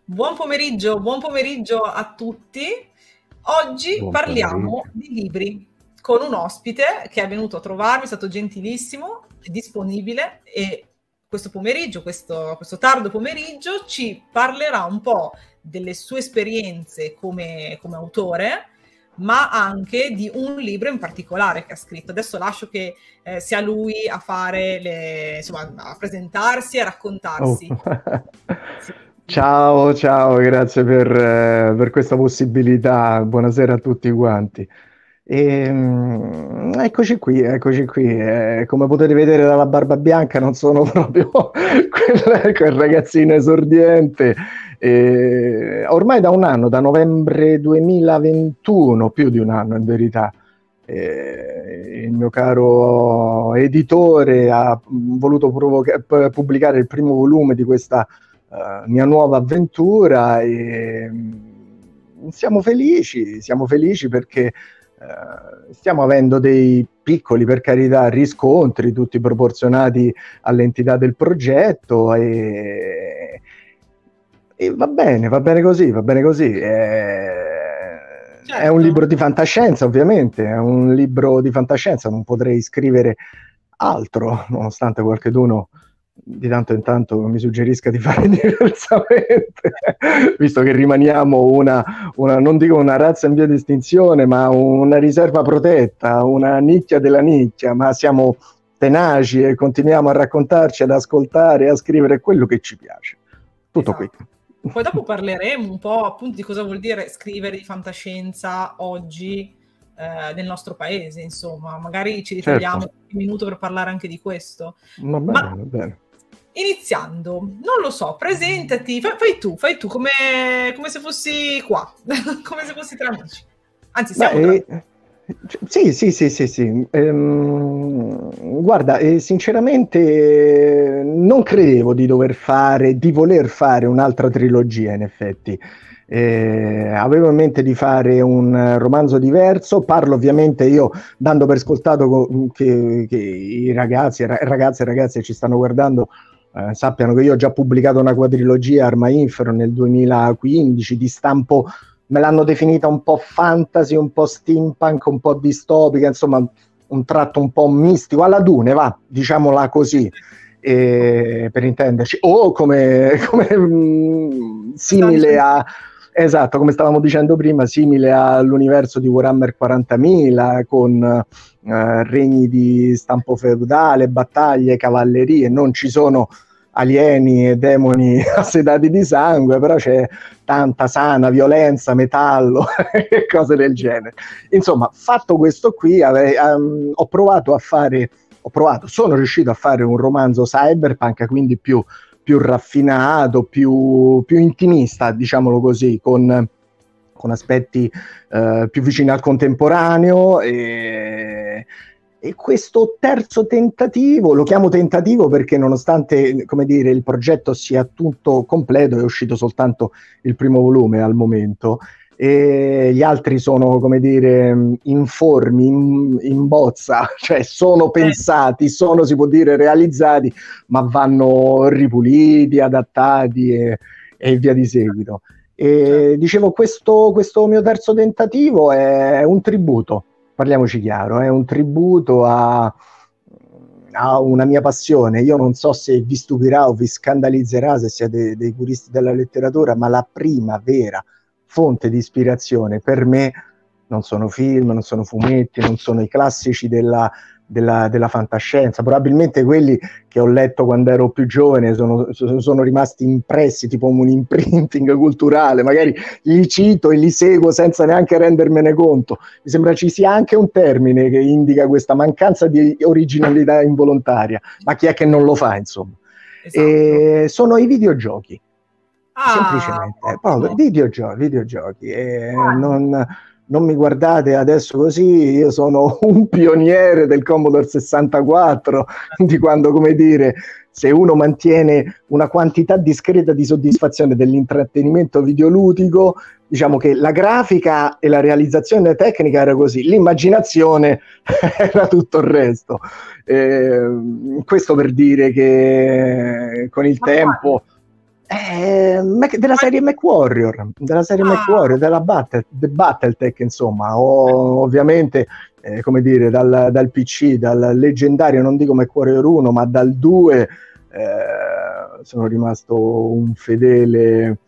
Buon pomeriggio a tutti. Oggi Buon parliamo pomeriggio. di libri con un ospite che è venuto a trovarmi, è stato gentilissimo, è disponibile e questo pomeriggio, questo tardo pomeriggio, ci parlerà un po' delle sue esperienze come autore, ma anche di un libro in particolare che ha scritto. Adesso lascio che sia lui a fare insomma, a presentarsi e a Oh. raccontarsi. Sì. Ciao, ciao, grazie per questa possibilità. Buonasera a tutti quanti. Eccoci qui, eccoci qui. Come potete vedere dalla barba bianca, non sono proprio quel ragazzino esordiente. Ormai da un anno, da novembre 2021, più di un anno in verità. Il mio caro editore ha voluto pubblicare il primo volume di questa mia nuova avventura e siamo felici perché stiamo avendo dei piccoli, per carità, riscontri, tutti proporzionati all'entità del progetto e va bene così, va bene così. È un Certo. libro di fantascienza, ovviamente, è un libro di fantascienza, non potrei scrivere altro, nonostante qualcheduno di tanto in tanto mi suggerisca di fare diversamente, visto che rimaniamo non dico una razza in via di estinzione, ma una riserva protetta, una nicchia della nicchia, ma siamo tenaci e continuiamo a raccontarci, ad ascoltare, a scrivere quello che ci piace. Tutto Esatto. qui. Poi dopo parleremo un po' appunto di cosa vuol dire scrivere di fantascienza oggi nel nostro paese, insomma, magari ci ritagliamo Certo. un minuto per parlare anche di questo. Va bene, Ma va bene. iniziando, non lo so, presentati, fai tu come se fossi qua, come se fossi tra amici. Anzi, siamo tra amici. Sì. Guarda, sinceramente non credevo di voler fare un'altra trilogia, in effetti. Avevo in mente di fare un romanzo diverso, parlo ovviamente io dando per scontato che i ragazzi e ragazze ci stanno guardando sappiano che io ho già pubblicato una quadrilogia, Arma Infero, nel 2015, di stampo, me l'hanno definita un po' fantasy, un po' steampunk, un po' distopica, insomma un tratto un po' mistico, alla Dune, va, diciamola così, per intenderci, o come simile a, esatto, come stavamo dicendo prima, simile all'universo di Warhammer 40.000, con regni di stampo feudale, battaglie, cavallerie, non ci sono alieni e demoni assedati di sangue, però c'è tanta sana violenza, metallo e cose del genere. Insomma, fatto questo qui, sono riuscito a fare un romanzo cyberpunk, quindi più raffinato, più intimista, diciamolo così, con aspetti più vicini al contemporaneo e questo terzo tentativo, lo chiamo tentativo perché nonostante, come dire, il progetto sia tutto completo, è uscito soltanto il primo volume al momento, e gli altri sono, come dire, informi, in bozza, cioè sono pensati, si può dire, realizzati, ma vanno ripuliti, adattati e via di seguito. E dicevo, questo mio terzo tentativo è un tributo. Parliamoci chiaro, è un tributo a una mia passione. Io non so se vi stupirà o vi scandalizzerà se siete dei puristi della letteratura, ma la prima vera fonte di ispirazione per me non sono film, non sono fumetti, non sono i classici della fantascienza, probabilmente quelli che ho letto quando ero più giovane sono rimasti impressi, tipo un imprinting culturale, magari li cito e li seguo senza neanche rendermene conto. Mi sembra ci sia anche un termine che indica questa mancanza di originalità involontaria, ma chi è che non lo fa, insomma? Esatto. Sono i videogiochi, semplicemente, proprio Ottimo. videogiochi. Non mi guardate adesso così, io sono un pioniere del Commodore 64, di quando, come dire, se uno mantiene una quantità discreta di soddisfazione dell'intrattenimento videoludico, diciamo che la grafica e la realizzazione tecnica era così, l'immaginazione era tutto il resto. Questo per dire che con il tempo... Della serie MechWarrior, The Battletech, insomma, ovviamente, come dire, dal PC, dal leggendario, non dico MechWarrior 1, ma dal 2, sono rimasto un fedele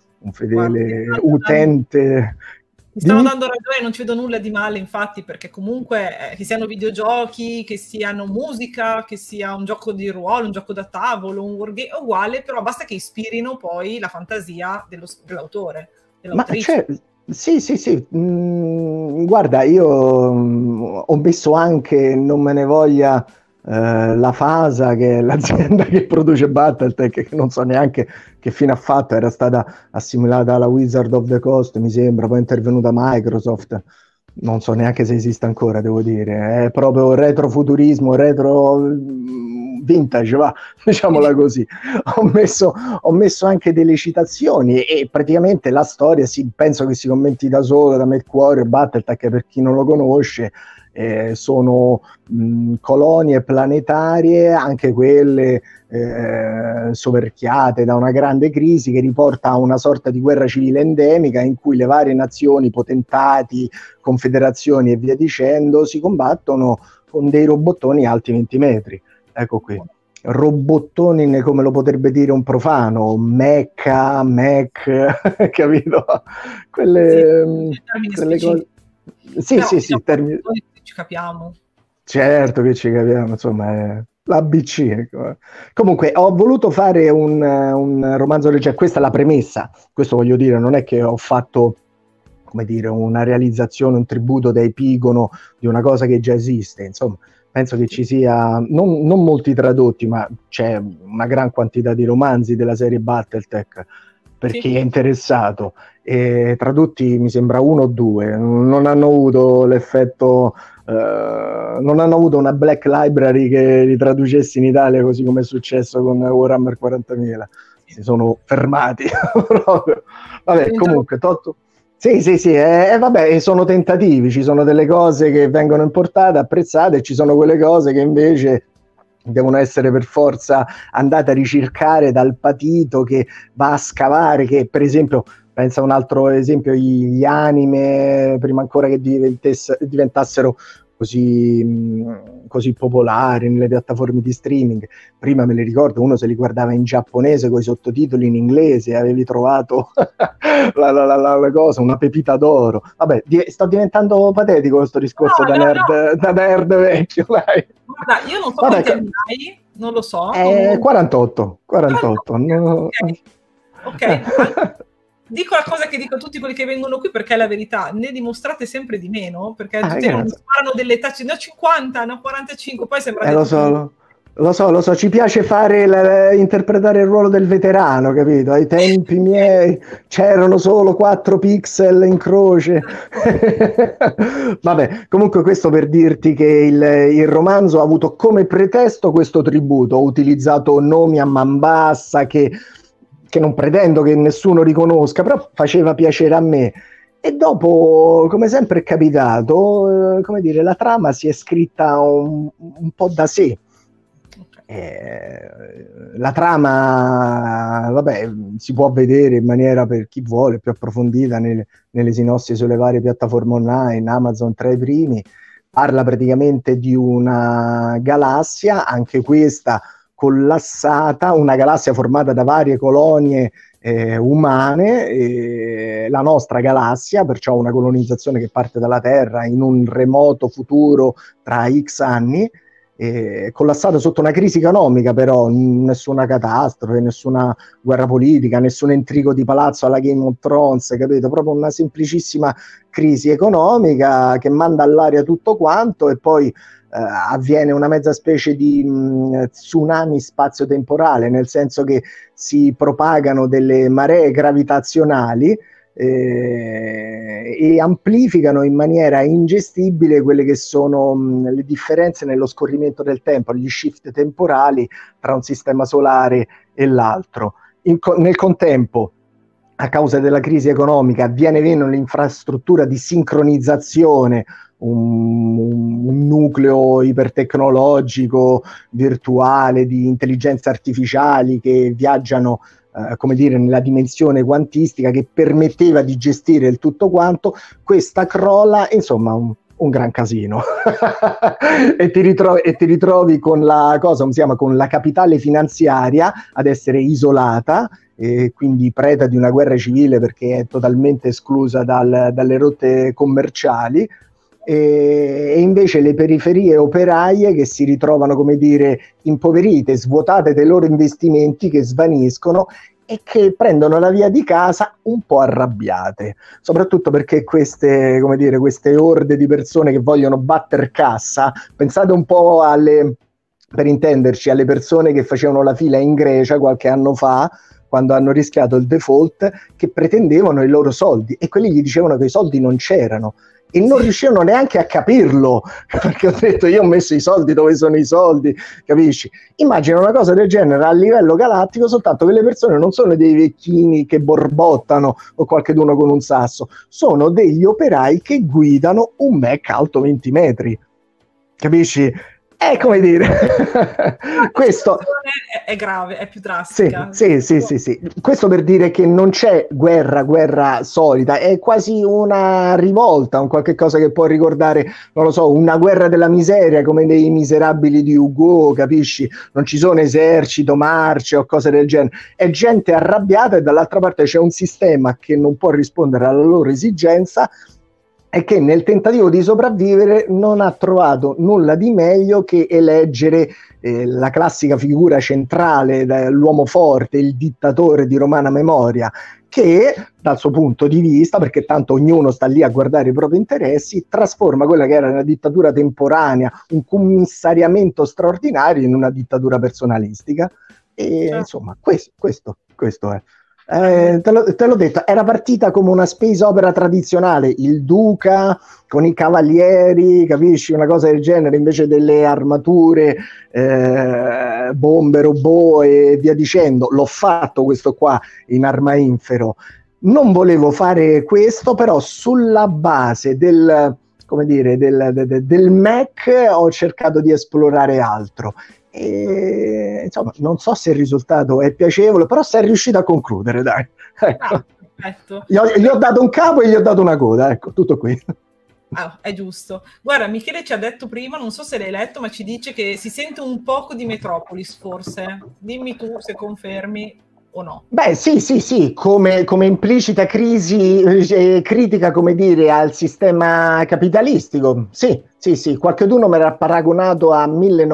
utente. Mi stanno dando ragione, non ci vedo nulla di male, infatti, perché comunque che siano videogiochi, che siano musica, che sia un gioco di ruolo, un gioco da tavolo, un wargame, è uguale, però basta che ispirino poi la fantasia dell'autore, dell'autrice. Sì. Guarda, io ho messo anche, non me ne voglia, la Fasa, che è l'azienda che produce Battletech, che non so neanche che fine ha fatto, era stata assimilata alla Wizard of the Coast, mi sembra, poi è intervenuta Microsoft, non so neanche se esiste ancora, devo dire, è proprio retrofuturismo, retro vintage, va, diciamola così. Ho messo anche delle citazioni e praticamente la storia, penso che si commenti da solo, da MechWarrior, Battletech, per chi non lo conosce, sono colonie planetarie, anche quelle soverchiate da una grande crisi che riporta a una sorta di guerra civile endemica in cui le varie nazioni, potentati, confederazioni e via dicendo si combattono con dei robottoni alti 20 metri. Ecco qui. Robottoni, come lo potrebbe dire un profano, mecha, mech, capito? Quelle cose. Sì, termini. Ci capiamo. Certo che ci capiamo, insomma, è l'ABC. Ecco. Comunque, ho voluto fare un romanzo leggero, questa è la premessa, questo voglio dire, non è che ho fatto, come dire, una realizzazione, un tributo da epigono di una cosa che già esiste, insomma. Penso che ci sia, non molti tradotti, ma c'è una gran quantità di romanzi della serie Battletech per chi è interessato. E tradotti mi sembra 1 o 2, non hanno avuto l'effetto, non hanno avuto una Black Library che li traducesse in Italia, così come è successo con Warhammer 40.000. Si sono fermati proprio. Vabbè, comunque, tolto. Sì, vabbè, sono tentativi, ci sono delle cose che vengono importate, apprezzate, e ci sono quelle cose che invece devono essere per forza andate a ricercare dal patito che va a scavare, che per esempio, pensa a un altro esempio, gli anime, prima ancora che diventassero così popolari nelle piattaforme di streaming, prima me li ricordo, uno se li guardava in giapponese con i sottotitoli in inglese, avevi trovato la cosa, una pepita d'oro. Vabbè, sto diventando patetico questo discorso da nerd vecchio, dai. Guarda, io non so quanti anni hai, non lo so. 48. No. Ok. Dico la cosa che dico a tutti quelli che vengono qui, perché è la verità, ne dimostrate sempre di meno, perché tutti non sparano delle età, ne ho 50, ne ho 45, poi sembra lo so, ci piace interpretare il ruolo del veterano, capito? Ai tempi miei c'erano solo 4 pixel in croce. Vabbè, comunque questo per dirti che il romanzo ha avuto come pretesto questo tributo, ho utilizzato nomi a man bassa che non pretendo che nessuno riconosca, però faceva piacere a me. E dopo, come sempre è capitato, come dire, la trama si è scritta un po' da sé. La trama, vabbè, si può vedere in maniera, per chi vuole, più approfondita nelle sinossi sulle varie piattaforme online, Amazon tra i primi. Parla praticamente di una galassia, anche questa collassata, una galassia formata da varie colonie umane, la nostra galassia, perciò una colonizzazione che parte dalla Terra in un remoto futuro tra X anni, collassata sotto una crisi economica, però nessuna catastrofe, nessuna guerra politica, nessun intrigo di palazzo alla Game of Thrones, capito? Proprio una semplicissima crisi economica che manda all'aria tutto quanto, e poi avviene una mezza specie di tsunami spazio-temporale, nel senso che si propagano delle maree gravitazionali e amplificano in maniera ingestibile quelle che sono le differenze nello scorrimento del tempo, gli shift temporali tra un sistema solare e l'altro. Nel contempo, a causa della crisi economica, avviene meno l'infrastruttura di sincronizzazione, un nucleo ipertecnologico virtuale di intelligenze artificiali che viaggiano come dire, nella dimensione quantistica che permetteva di gestire il tutto quanto. Questa crolla, insomma, un gran casino. E ti ritrovi con la cosa, come si chiama, con la capitale finanziaria ad essere isolata, e quindi preda di una guerra civile perché è totalmente esclusa dalle rotte commerciali, e invece le periferie operaie che si ritrovano, come dire, impoverite, svuotate dei loro investimenti, che svaniscono e che prendono la via di casa un po' arrabbiate, soprattutto perché queste, come dire, queste orde di persone che vogliono batter cassa, pensate un po' per intenderci, alle persone che facevano la fila in Grecia qualche anno fa, quando hanno rischiato il default, che pretendevano i loro soldi, e quelli gli dicevano che i soldi non c'erano. E non riuscivano neanche a capirlo, perché ho detto, io ho messo i soldi dove sono i soldi, capisci? Immagina una cosa del genere a livello galattico, soltanto che le persone non sono dei vecchini che borbottano o qualcheduno con un sasso, sono degli operai che guidano un Mac alto 20 metri, capisci? È come dire, questo è grave, è più drastica. Sì. Questo per dire che non c'è guerra solita, è quasi una rivolta, un qualche cosa che può ricordare, non lo so, una guerra della miseria, come nei Miserabili di Hugo, capisci? Non ci sono esercito, marce o cose del genere, è gente arrabbiata, e dall'altra parte c'è un sistema che non può rispondere alla loro esigenza, e che nel tentativo di sopravvivere non ha trovato nulla di meglio che eleggere la classica figura centrale, l'uomo forte, il dittatore di romana memoria, che dal suo punto di vista, perché tanto ognuno sta lì a guardare i propri interessi, trasforma quella che era una dittatura temporanea, un commissariamento straordinario, in una dittatura personalistica. E insomma, questo è. Te l'ho detto, era partita come una space opera tradizionale, il duca con i cavalieri, capisci, una cosa del genere, invece delle armature, bombe, robot e via dicendo. L'ho fatto questo qua in Arma Infero, non volevo fare questo, però sulla base del Mac ho cercato di esplorare altro. E, insomma, non so se il risultato è piacevole, però sei riuscito a concludere, dai. Ecco. Perfetto. Gli ho dato un capo e gli ho dato una coda, ecco, tutto qui. È giusto. Guarda, Michele ci ha detto prima, non so se l'hai letto, ma ci dice che si sente un poco di Metropolis, forse. Dimmi tu se confermi o no. Beh, sì, come implicita crisi, critica, come dire, al sistema capitalistico. Sì, qualcheduno me l'ha paragonato a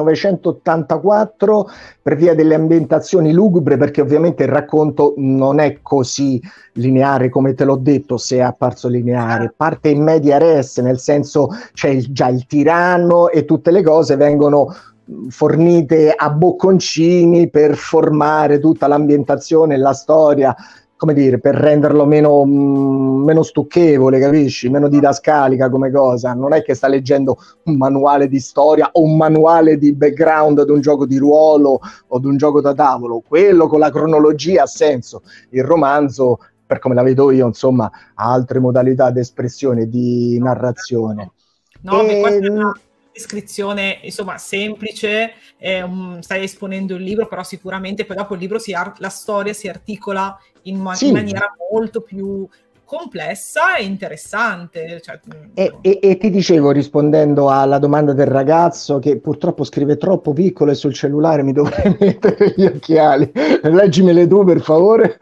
1984 per via delle ambientazioni lugubre, perché ovviamente il racconto non è così lineare come te l'ho detto, se è apparso lineare, parte in media res, nel senso c'è già il tiranno e tutte le cose vengono fornite a bocconcini per formare tutta l'ambientazione e la storia, come dire, per renderlo meno stucchevole, capisci? Meno didascalica come cosa. Non è che sta leggendo un manuale di storia o un manuale di background di un gioco di ruolo o di un gioco da tavolo. Quello con la cronologia ha senso. Il romanzo, per come la vedo io, insomma, ha altre modalità di espressione, di narrazione. Questa è una descrizione, insomma, semplice, stai esponendo il libro, però sicuramente poi dopo il libro la storia si articola in maniera molto più complessa e interessante. Cioè, e ti dicevo, rispondendo alla domanda del ragazzo, che purtroppo scrive troppo piccolo e sul cellulare mi dovrei mettere gli occhiali, leggimele tu per favore.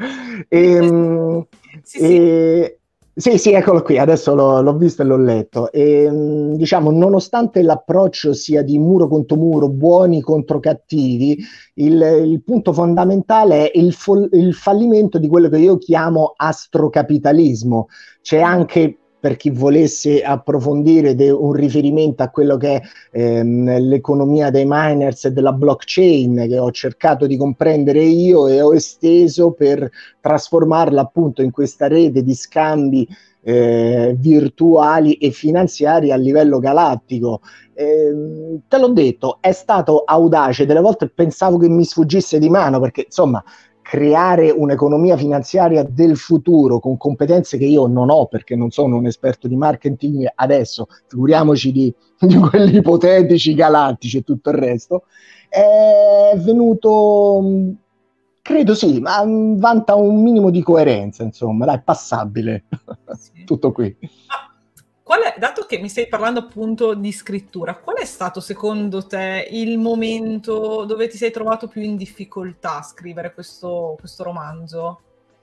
Sì, eccolo qui, adesso l'ho visto e l'ho letto. Diciamo, nonostante l'approccio sia di muro contro muro, buoni contro cattivi, il punto fondamentale è il fallimento di quello che io chiamo astrocapitalismo. C'è anche, per chi volesse approfondire, un riferimento a quello che è l'economia dei miners e della blockchain, che ho cercato di comprendere io e ho esteso per trasformarla appunto in questa rete di scambi virtuali e finanziari a livello galattico. Te l'ho detto, è stato audace, delle volte pensavo che mi sfuggisse di mano, perché insomma creare un'economia finanziaria del futuro con competenze che io non ho, perché non sono un esperto di marketing adesso, figuriamoci di quelli ipotetici, galattici e tutto il resto, è venuto Credo sì, ma vanta un minimo di coerenza, insomma, dai, passabile. Sì. Tutto qui. Dato che mi stai parlando appunto di scrittura, qual è stato secondo te il momento dove ti sei trovato più in difficoltà a scrivere questo romanzo?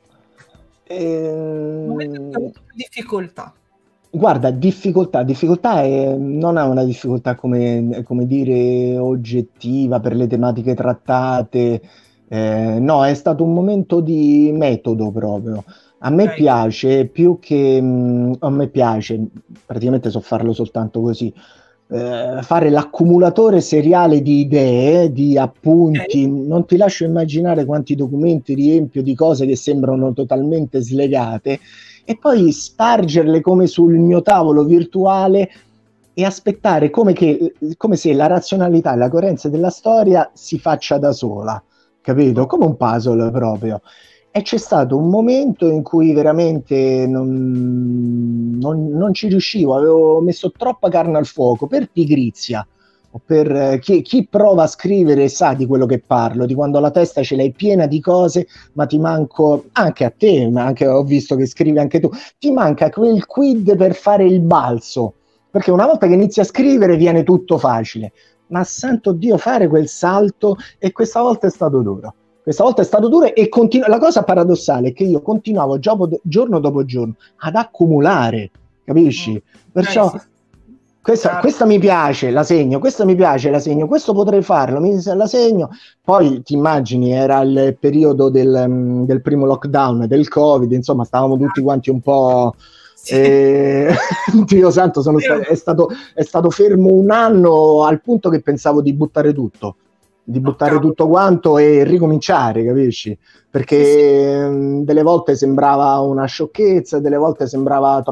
Il momento in cui hai avuto più difficoltà? Guarda, difficoltà non è una difficoltà come dire oggettiva per le tematiche trattate, no, è stato un momento di metodo proprio. A me Ok. piace più che, a me piace, praticamente so farlo soltanto così, fare l'accumulatore seriale di idee, di Ok. appunti, non ti lascio immaginare quanti documenti riempio di cose che sembrano totalmente slegate e poi spargerle come sul mio tavolo virtuale e aspettare come se la razionalità e la coerenza della storia si faccia da sola, capito? Ok. Come un puzzle proprio. E c'è stato un momento in cui veramente non ci riuscivo, avevo messo troppa carne al fuoco per pigrizia. O per chi prova a scrivere sa di quello che parlo, di quando la testa ce l'hai piena di cose, ma ti manco anche a te, ma anche ho visto che scrivi anche tu, ti manca quel quid per fare il balzo, perché una volta che inizi a scrivere viene tutto facile, ma santo Dio fare quel salto e questa volta è stato duro. Questa volta è stato duro e la cosa paradossale è che io continuavo giorno dopo giorno ad accumulare, capisci? Perciò Sì, questa mi piace, la segno, questa mi piace, la segno, questo potrei farlo, la segno. Poi ti immagini, era il periodo del primo lockdown, del Covid, insomma, stavamo tutti quanti un po'. sì. Dio santo, è stato fermo un anno al punto che pensavo di buttare tutto, Oh, cavolo. quanto e ricominciare, capisci? Sì, sì. Perché delle volte sembrava una sciocchezza, delle volte sembrava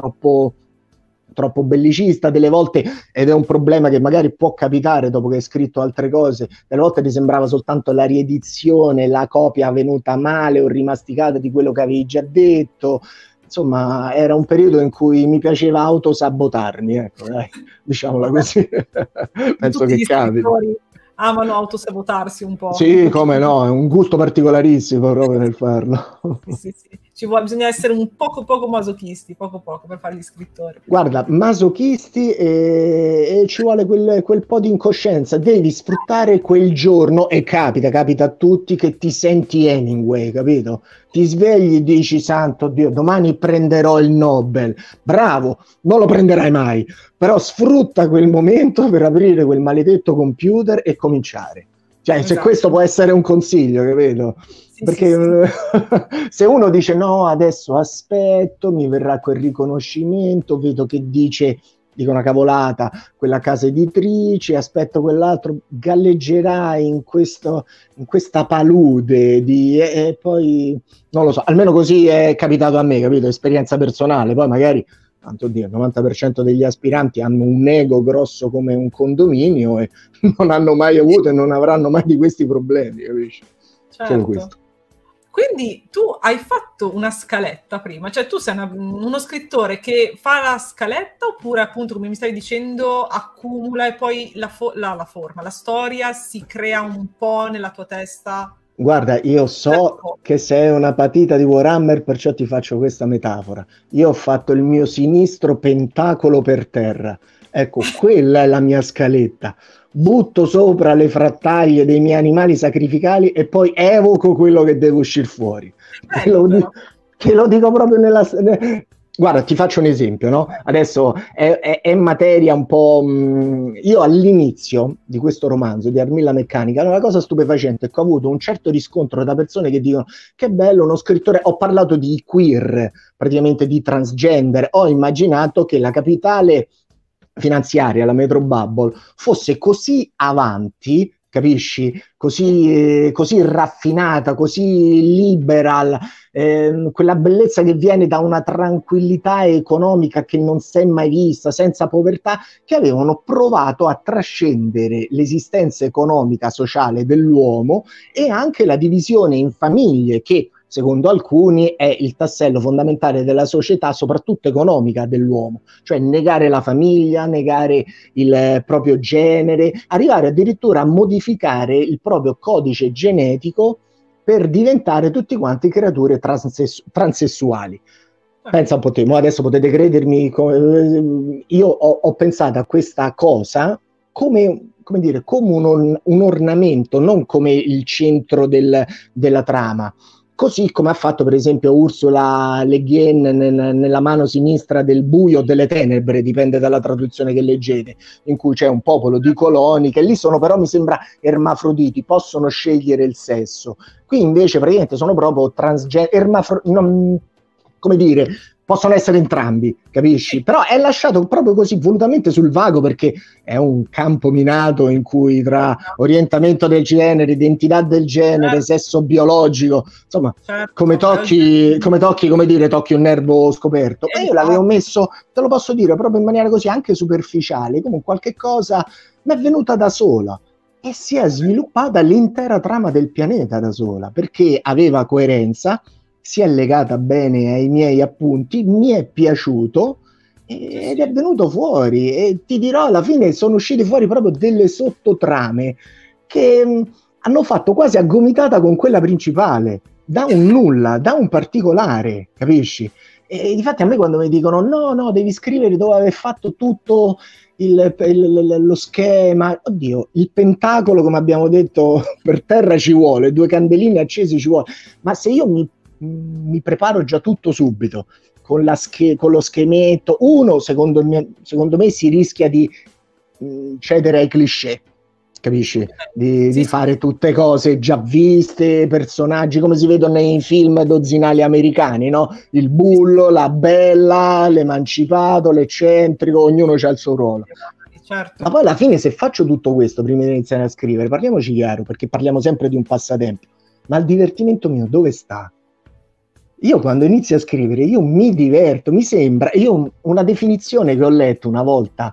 troppo bellicista, delle volte, ed è un problema che magari può capitare dopo che hai scritto altre cose, delle volte ti sembrava soltanto la riedizione, la copia venuta male o rimasticata di quello che avevi già detto. Insomma, era un periodo in cui mi piaceva autosabotarmi, ecco, dai, diciamola Vabbè, così. Penso tutti che gli capiti. scrittori amano autosabotarsi un po', un Sì, come pochino. no, è un gusto particolarissimo proprio nel farlo. Sì, sì, sì. Bisogna essere un poco masochisti, poco per fare gli scrittori. Guarda, masochisti e ci vuole quel po' di incoscienza, devi sfruttare quel giorno e capita a tutti che ti senti Hemingway, capito? Ti svegli e dici, santo Dio, domani prenderò il Nobel. Bravo, non lo prenderai mai, però sfrutta quel momento per aprire quel maledetto computer e cominciare. Cioè, se Esatto. questo può essere un consiglio, capito? Sì, sì, Perché sì. se uno dice no, adesso aspetto, mi verrà quel riconoscimento, vedo che dico una cavolata, quella casa editrice, aspetto quell'altro, galleggerai in questa palude e poi non lo so, almeno così è capitato a me, capito? Esperienza personale, poi magari tanto Dio, il 90% degli aspiranti hanno un ego grosso come un condominio e non hanno mai avuto e non avranno mai di questi problemi, capisci? Solo Certo. questo. Quindi tu hai fatto una scaletta prima, cioè tu sei uno scrittore che fa la scaletta oppure appunto come mi stavi dicendo accumula e poi la forma, la storia si crea un po' nella tua testa? Guarda, io so che sei una patita di Warhammer, perciò ti faccio questa metafora. Io ho fatto il mio sinistro pentacolo per terra. Ecco, quella è la mia scaletta. Butto sopra le frattaglie dei miei animali sacrificali e poi evoco quello che deve uscire fuori. Te Bello lo, però. te lo dico proprio nella. Guarda, ti faccio un esempio, no? Adesso è materia un po'. Io all'inizio di questo romanzo di Armilla Meccanica, una cosa stupefacente è che ho avuto un certo riscontro da persone che dicono che bello uno scrittore. Ho parlato di queer, praticamente di transgender. Ho immaginato che la capitale finanziaria, la Metro Bubble, fosse così avanti, capisci? Così raffinata, così liberal, quella bellezza che viene da una tranquillità economica che non si è mai vista, senza povertà, che avevano provato a trascendere l'esistenza economica sociale dell'uomo e anche la divisione in famiglie che secondo alcuni è il tassello fondamentale della società, soprattutto economica dell'uomo, cioè negare la famiglia, negare il proprio genere, arrivare addirittura a modificare il proprio codice genetico per diventare tutti quanti creature transessuali. Pensa un po' te, adesso potete credermi, io ho pensato a questa cosa come dire, come un ornamento, non come il centro della trama. Così come ha fatto per esempio Ursula Le Guin nella mano sinistra del buio, delle tenebre, dipende dalla traduzione che leggete, in cui c'è un popolo di coloni che lì sono però, mi sembra, ermafroditi, possono scegliere il sesso. Qui invece praticamente sono proprio come dire, possono essere entrambi, capisci? Però è lasciato proprio così volutamente sul vago, perché è un campo minato in cui tra orientamento del genere, identità del genere, sesso biologico, insomma, come tocchi, come dire, tocchi un nervo scoperto. E io l'avevo messo, te lo posso dire, proprio in maniera così anche superficiale, come qualche cosa mi è venuta da sola e si è sviluppata l'intera trama del pianeta da sola, perché aveva coerenza, si è legata bene ai miei appunti, mi è piaciuto ed è venuto fuori, e ti dirò, alla fine sono uscite fuori proprio delle sottotrame che hanno fatto quasi a gomitata con quella principale, da un nulla, da un particolare, capisci? E difatti a me quando mi dicono no, devi scrivere dove aver fatto tutto lo schema, oddio, il pentacolo, come abbiamo detto, per terra ci vuole, 2 candeline accese ci vuole, ma se io mi preparo già tutto subito con lo schemetto, secondo me si rischia di cedere ai cliché, capisci? Di fare tutte cose già viste, personaggi come si vedono nei film dozzinali americani, no? Il bullo, la bella, l'emancipato, l'eccentrico, ognuno ha il suo ruolo. Certo. Ma poi alla fine, se faccio tutto questo prima di iniziare a scrivere, parliamoci chiaro, perché parliamo sempre di un passatempo, ma il divertimento mio dove sta? Io quando inizio a scrivere, io mi diverto, mi sembra, una definizione che ho letto una volta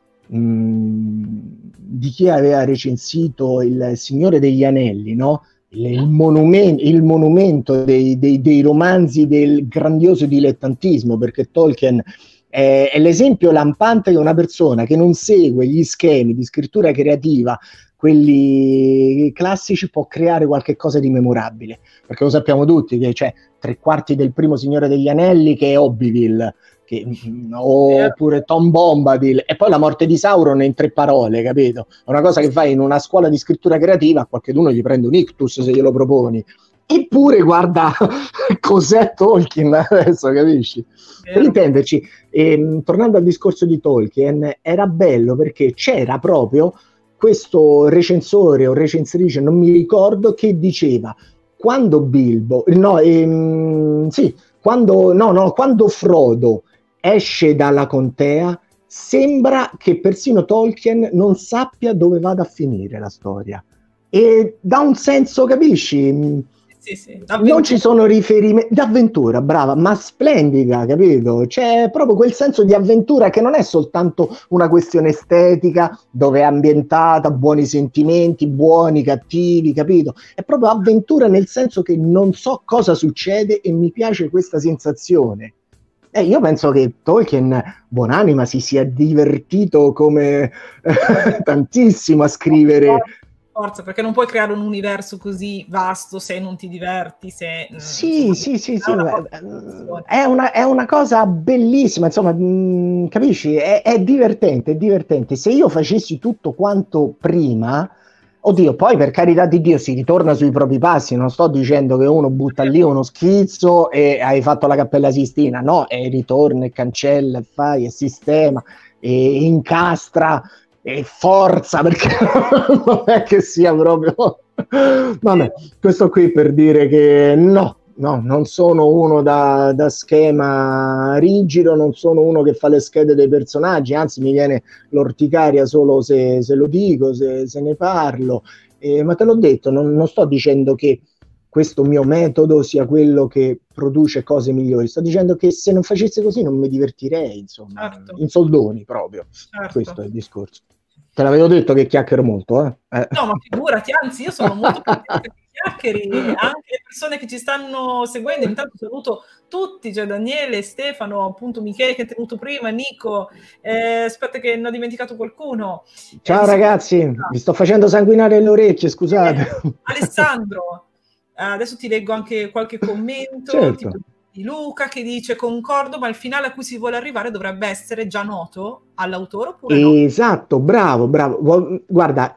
di chi aveva recensito Il Signore degli Anelli, no? Il monumento dei romanzi del grandioso dilettantismo, perché Tolkien è l'esempio lampante di una persona che non segue gli schemi di scrittura creativa, quelli classici, può creare qualche cosa di memorabile, perché lo sappiamo tutti che c'è 3/4 del primo Signore degli Anelli che è Hobbitville, oppure Tom Bombadil, e poi la morte di Sauron in 3 parole, capito? È una cosa che fai in una scuola di scrittura creativa, a qualcuno gli prende un ictus se glielo proponi. Eppure guarda cos'è Tolkien adesso, capisci? Per intenderci, tornando al discorso di Tolkien, era bello perché c'era proprio questo recensore o recensitrice, non mi ricordo, che diceva quando quando Frodo esce dalla contea sembra che persino Tolkien non sappia dove vada a finire la storia, e dà un senso, capisci? Sì. Non ci sono riferimenti d'avventura, brava, ma splendida, capito? C'è proprio quel senso di avventura che non è soltanto una questione estetica, dove è ambientata, buoni sentimenti, buoni, cattivi, capito? È proprio avventura nel senso che non so cosa succede e mi piace questa sensazione. Io penso che Tolkien, buonanima, si sia divertito come tantissimo a scrivere. Forza, perché non puoi creare un universo così vasto se non ti diverti, sì. È una cosa bellissima, insomma, capisci? È divertente. Se io facessi tutto quanto prima, oddio, poi per carità di Dio si ritorna sui propri passi, non sto dicendo che uno butta lì uno schizzo e hai fatto la Cappella Sistina, no, e ritorna e cancella e fai e sistema e incastra e forza, perché non è che sia proprio vabbè, questo qui per dire che no, non sono uno da schema rigido, non sono uno che fa le schede dei personaggi, anzi mi viene l'orticaria solo se lo dico, se ne parlo, ma te l'ho detto, non sto dicendo che questo mio metodo sia quello che produce cose migliori, sto dicendo che se non facessi così non mi divertirei, insomma, certo. In soldoni proprio, certo. Questo è il discorso. Te l'avevo detto che chiacchiero molto, No, ma figurati, anzi io sono molto contenta che chiacchieri, anche le persone che ci stanno seguendo. Intanto saluto tutti, cioè Daniele, Stefano, appunto Michele che è tenuto prima, Nico, aspetta che ne ho dimenticato qualcuno. Ciao ragazzi, vi sto facendo sanguinare le orecchie, scusate. Alessandro, Adesso ti leggo anche qualche commento, Certo. tipo di Luca che dice concordo, ma il finale a cui si vuole arrivare dovrebbe essere già noto all'autore oppure no? Esatto, bravo, bravo. Guarda,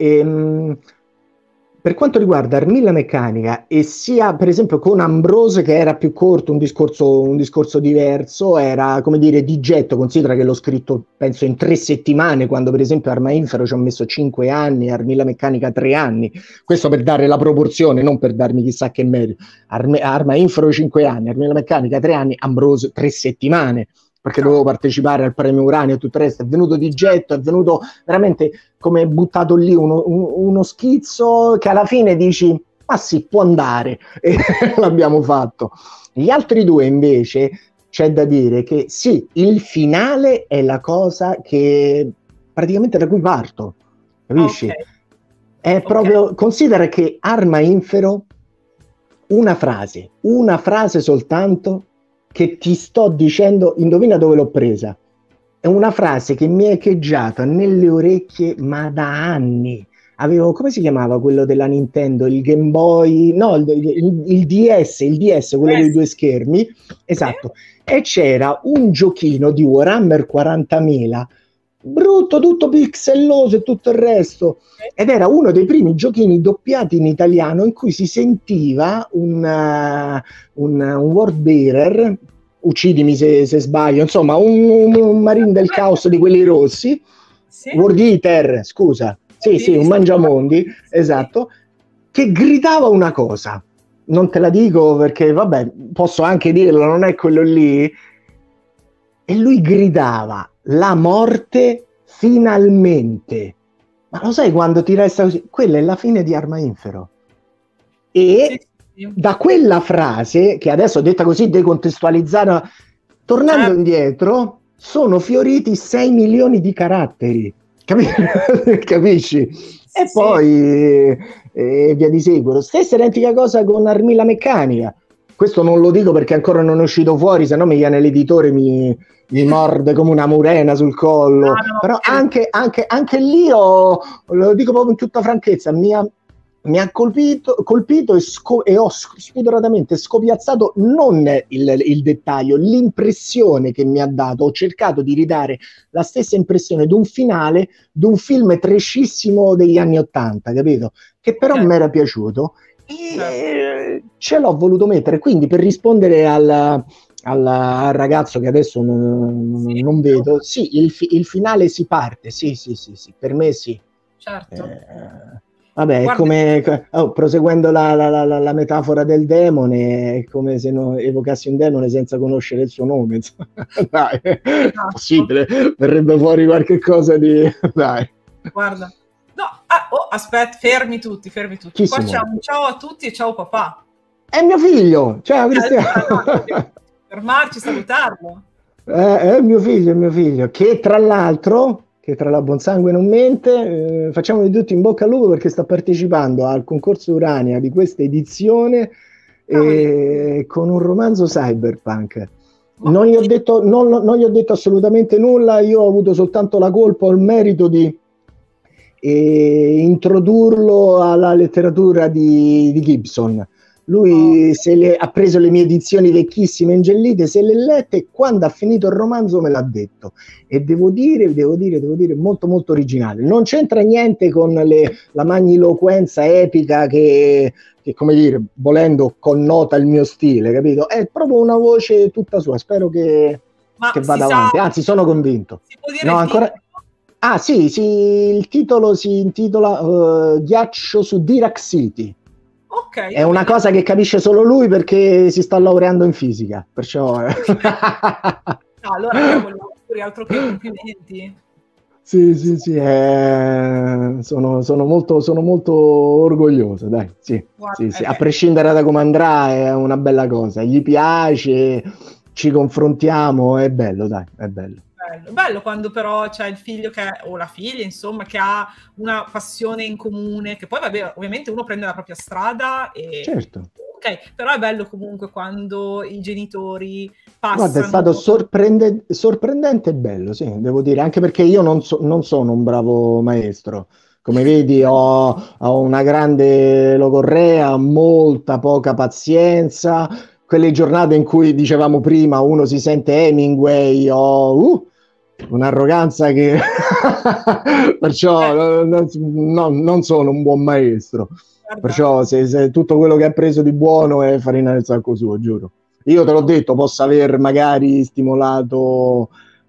per quanto riguarda Armilla Meccanica e sia per esempio con Ambrose che era più corto, un discorso diverso, era come dire di getto, considera che l'ho scritto penso in 3 settimane, quando per esempio Arma Infero ci ho messo 5 anni, Armilla Meccanica 3 anni, questo per dare la proporzione, non per darmi chissà che merito. Arma Infero 5 anni, Armilla Meccanica 3 anni, Ambrose 3 settimane, perché dovevo partecipare al premio Uranio e tutto il resto, è venuto di getto, è venuto veramente come buttato lì uno schizzo che alla fine dici, ma sì, può andare, e l'abbiamo fatto. Gli altri due invece c'è da dire che sì, il finale è la cosa che praticamente da cui parto, capisci? Okay. È proprio, considera che Arma Infero, una frase soltanto, che ti sto dicendo, indovina dove l'ho presa. È una frase che mi è echeggiata nelle orecchie ma da anni. Avevo, come si chiamava quello della Nintendo? Il Game Boy? No, il DS, quello con i 2 schermi. Esatto. E c'era un giochino di Warhammer 40.000, brutto, tutto pixelloso e tutto il resto. Ed era uno dei primi giochini doppiati in italiano in cui si sentiva un word bearer, uccidimi se sbaglio, insomma un marine del caos di quelli rossi, word eater, scusa, sì, un mangiamondi, esatto, che gridava una cosa, non te la dico perché vabbè, posso anche dirlo, non è quello lì, e lui gridava la morte finalmente. Ma lo sai quando ti resta così? Quella è la fine di Arma Infero. E da quella frase, che adesso detta così decontestualizzata, tornando indietro, sono fioriti 6 milioni di caratteri. Capisci? E poi via di seguito. Stessa identica cosa con Armilla Meccanica. Questo non lo dico perché ancora non è uscito fuori, se no mi viene l'editore, mi morde come una murena sul collo. Però anche lì lo dico proprio in tutta franchezza, mi ha colpito e ho spudoratamente scopiazzato non il dettaglio, l'impressione che mi ha dato. Ho cercato di ridare la stessa impressione di un finale di un film trescissimo degli anni '80, capito? Che però mi era piaciuto e ce l'ho voluto mettere. Quindi per rispondere al ragazzo che adesso non vedo, sì, il finale si parte, sì, per me sì. Certo. Vabbè, è come proseguendo la metafora del demone, è come se evocassi un demone senza conoscere il suo nome. Dai, è possibile, verrebbe fuori qualche cosa di... Dai. Guarda. No, aspetta, fermi tutti. Qua c'è un ciao a tutti e ciao papà. È mio figlio, ciao Cristiano. Fermarci, salutarlo. È mio figlio, che tra l'altro buon sangue non mente, facciamo di tutto in bocca al lupo perché sta partecipando al concorso Urania di questa edizione con un romanzo cyberpunk. Non gli ho detto assolutamente nulla, io ho avuto soltanto la colpa o il merito di introdurlo alla letteratura di Gibson. Lui ha preso le mie edizioni vecchissime ingellite, se le lette e quando ha finito il romanzo me l'ha detto. E devo dire, molto molto originale. Non c'entra niente con la magniloquenza epica che, come dire, volendo connota il mio stile, capito? È proprio una voce tutta sua, spero che vada avanti. Anzi, sono convinto. Si può dire ancora... Ah sì, il titolo si intitola Ghiaccio su Dirac City. Okay, è una cosa che capisce solo lui perché si sta laureando in fisica, perciò no, allora altro che complimenti. Sì, sono molto orgoglioso, dai, sì. A prescindere da come andrà è una bella cosa, gli piace, ci confrontiamo, è bello, dai, è bello. Bello quando però c'è il figlio o la figlia, insomma, che ha una passione in comune, che poi vabbè, ovviamente uno prende la propria strada e... Certo. Ok, però è bello comunque quando i genitori passano... Guarda, è stato sorprendente e bello, sì, devo dire, anche perché io non sono un bravo maestro, Come vedi, ho una grande logorrea, molta poca pazienza. Quelle giornate in cui dicevamo prima uno si sente Hemingway, ho un'arroganza che perciò non sono un buon maestro. Perciò se tutto quello che ha preso di buono è farina del sacco suo, giuro. Io te l'ho detto, posso aver magari stimolato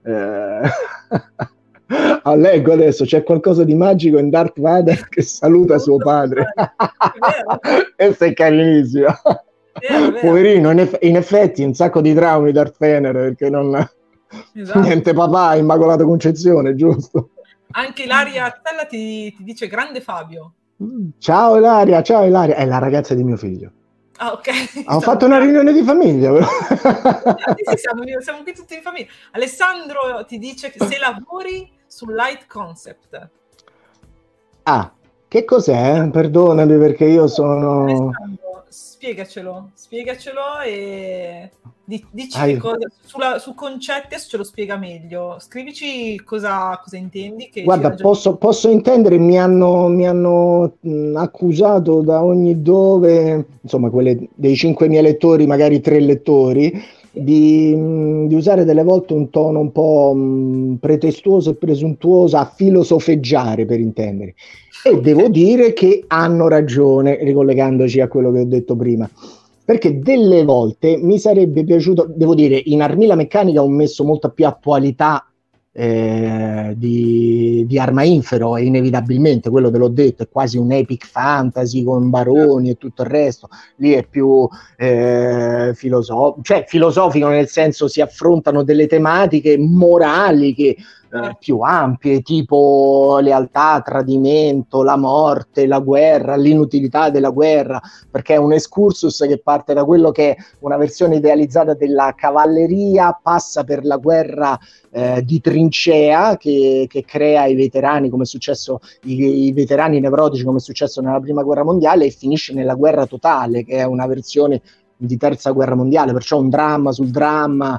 leggo adesso, c'è qualcosa di magico in Darth Vader che saluta suo padre. Questo è carinissimo. Poverino, in effetti un sacco di traumi Darth Vader, perché non niente papà, Immacolata Concezione, giusto? Anche Ilaria Stella ti dice grande Fabio. Ciao Ilaria, è la ragazza di mio figlio. Ah, ok. Ho fatto una riunione di famiglia, però. Sì, siamo qui tutti in famiglia. Alessandro ti dice che se lavori sul light concept. Ah, che cos'è? Perdonami perché io sono... Alessandro, spiegacelo e dici cosa, su concetti ce lo spiega meglio. Scrivici cosa intendi. Che guarda, posso intendere, mi hanno accusato da ogni dove, insomma, quelle dei 5 miei lettori, magari 3 lettori, di usare delle volte un tono un po' pretestuoso e presuntuoso a filosofeggiare, per intendere. E devo dire che hanno ragione, ricollegandoci a quello che ho detto prima. Perché delle volte mi sarebbe piaciuto, devo dire, in Armilla Meccanica ho messo molta più attualità di Arma Infero, e inevitabilmente, quello te l'ho detto, è quasi un epic fantasy con baroni e tutto il resto. Lì è più filosofico, nel senso si affrontano delle tematiche morali che più ampie, tipo lealtà, tradimento, la morte, la guerra, l'inutilità della guerra, perché è un excursus che parte da quello che è una versione idealizzata della cavalleria, passa per la guerra di trincea che crea i veterani, come è successo, i veterani nevrotici, come è successo nella prima guerra mondiale, e finisce nella guerra totale, che è una versione di terza guerra mondiale, perciò un dramma sul dramma.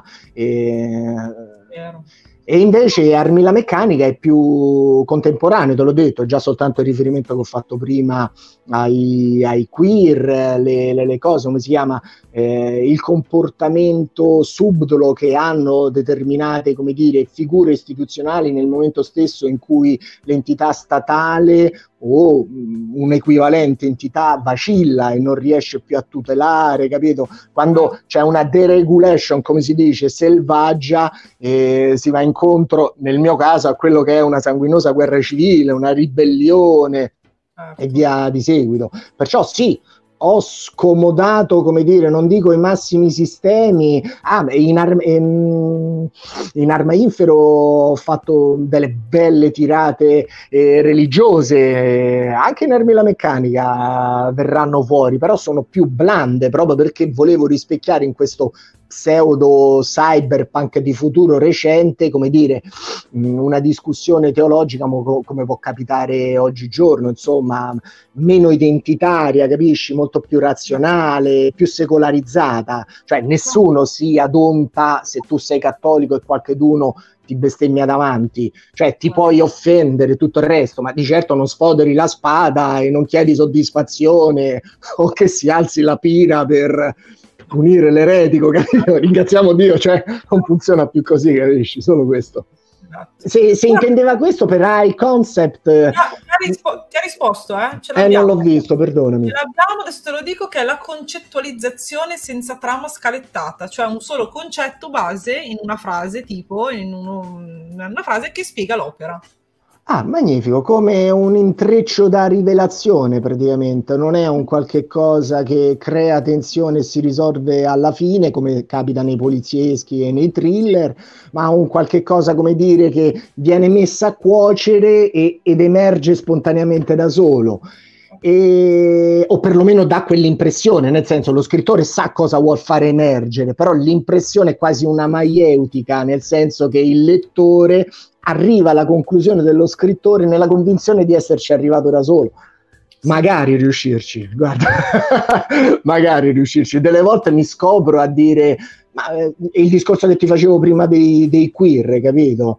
E invece Armilla Meccanica è più contemporaneo, te l'ho detto, già soltanto il riferimento che ho fatto prima ai queer, le cose, come si chiama, il comportamento subdolo che hanno determinate, come dire, figure istituzionali nel momento stesso in cui l'entità statale o un equivalente entità vacilla e non riesce più a tutelare, capito? Quando c'è una deregulation, come si dice, selvaggia, si va incontro, nel mio caso, a quello che è una sanguinosa guerra civile, una ribellione e via di seguito. Perciò sì, ho scomodato, come dire, non dico i massimi sistemi. In Arma Infero ho fatto delle belle tirate religiose, anche in Armilla Meccanica verranno fuori, però sono più blande, proprio perché volevo rispecchiare in questo pseudo cyberpunk di futuro recente, come dire, una discussione teologica come può capitare oggigiorno, insomma, meno identitaria, capisci, molto più razionale, più secolarizzata, cioè nessuno si adonta se tu sei cattolico e qualcheduno ti bestemmia davanti, cioè ti puoi offendere, tutto il resto, ma di certo non sfoderi la spada e non chiedi soddisfazione o che si alzi la pira per punire l'eretico, capito? Ringraziamo Dio, cioè non funziona più così, capisci? Solo questo. Se intendeva questo per high concept, ti ha risposto, non l'ho visto, perdonami. Ce l'abbiamo, adesso te lo dico, che è la concettualizzazione senza trama scalettata, cioè un solo concetto base in una frase, tipo in una frase che spiega l'opera. Ah, magnifico, come un intreccio da rivelazione praticamente, non è un qualche cosa che crea tensione e si risolve alla fine, come capita nei polizieschi e nei thriller, ma un qualche cosa, come dire, che viene messa a cuocere ed emerge spontaneamente da solo. O perlomeno dà quell'impressione, nel senso, lo scrittore sa cosa vuol fare emergere, però l'impressione è quasi una maieutica, nel senso che il lettore arriva alla conclusione dello scrittore nella convinzione di esserci arrivato da solo. Magari riuscirci, guarda, magari riuscirci. Delle volte mi scopro a dire, ma il discorso che ti facevo prima dei queer, capito?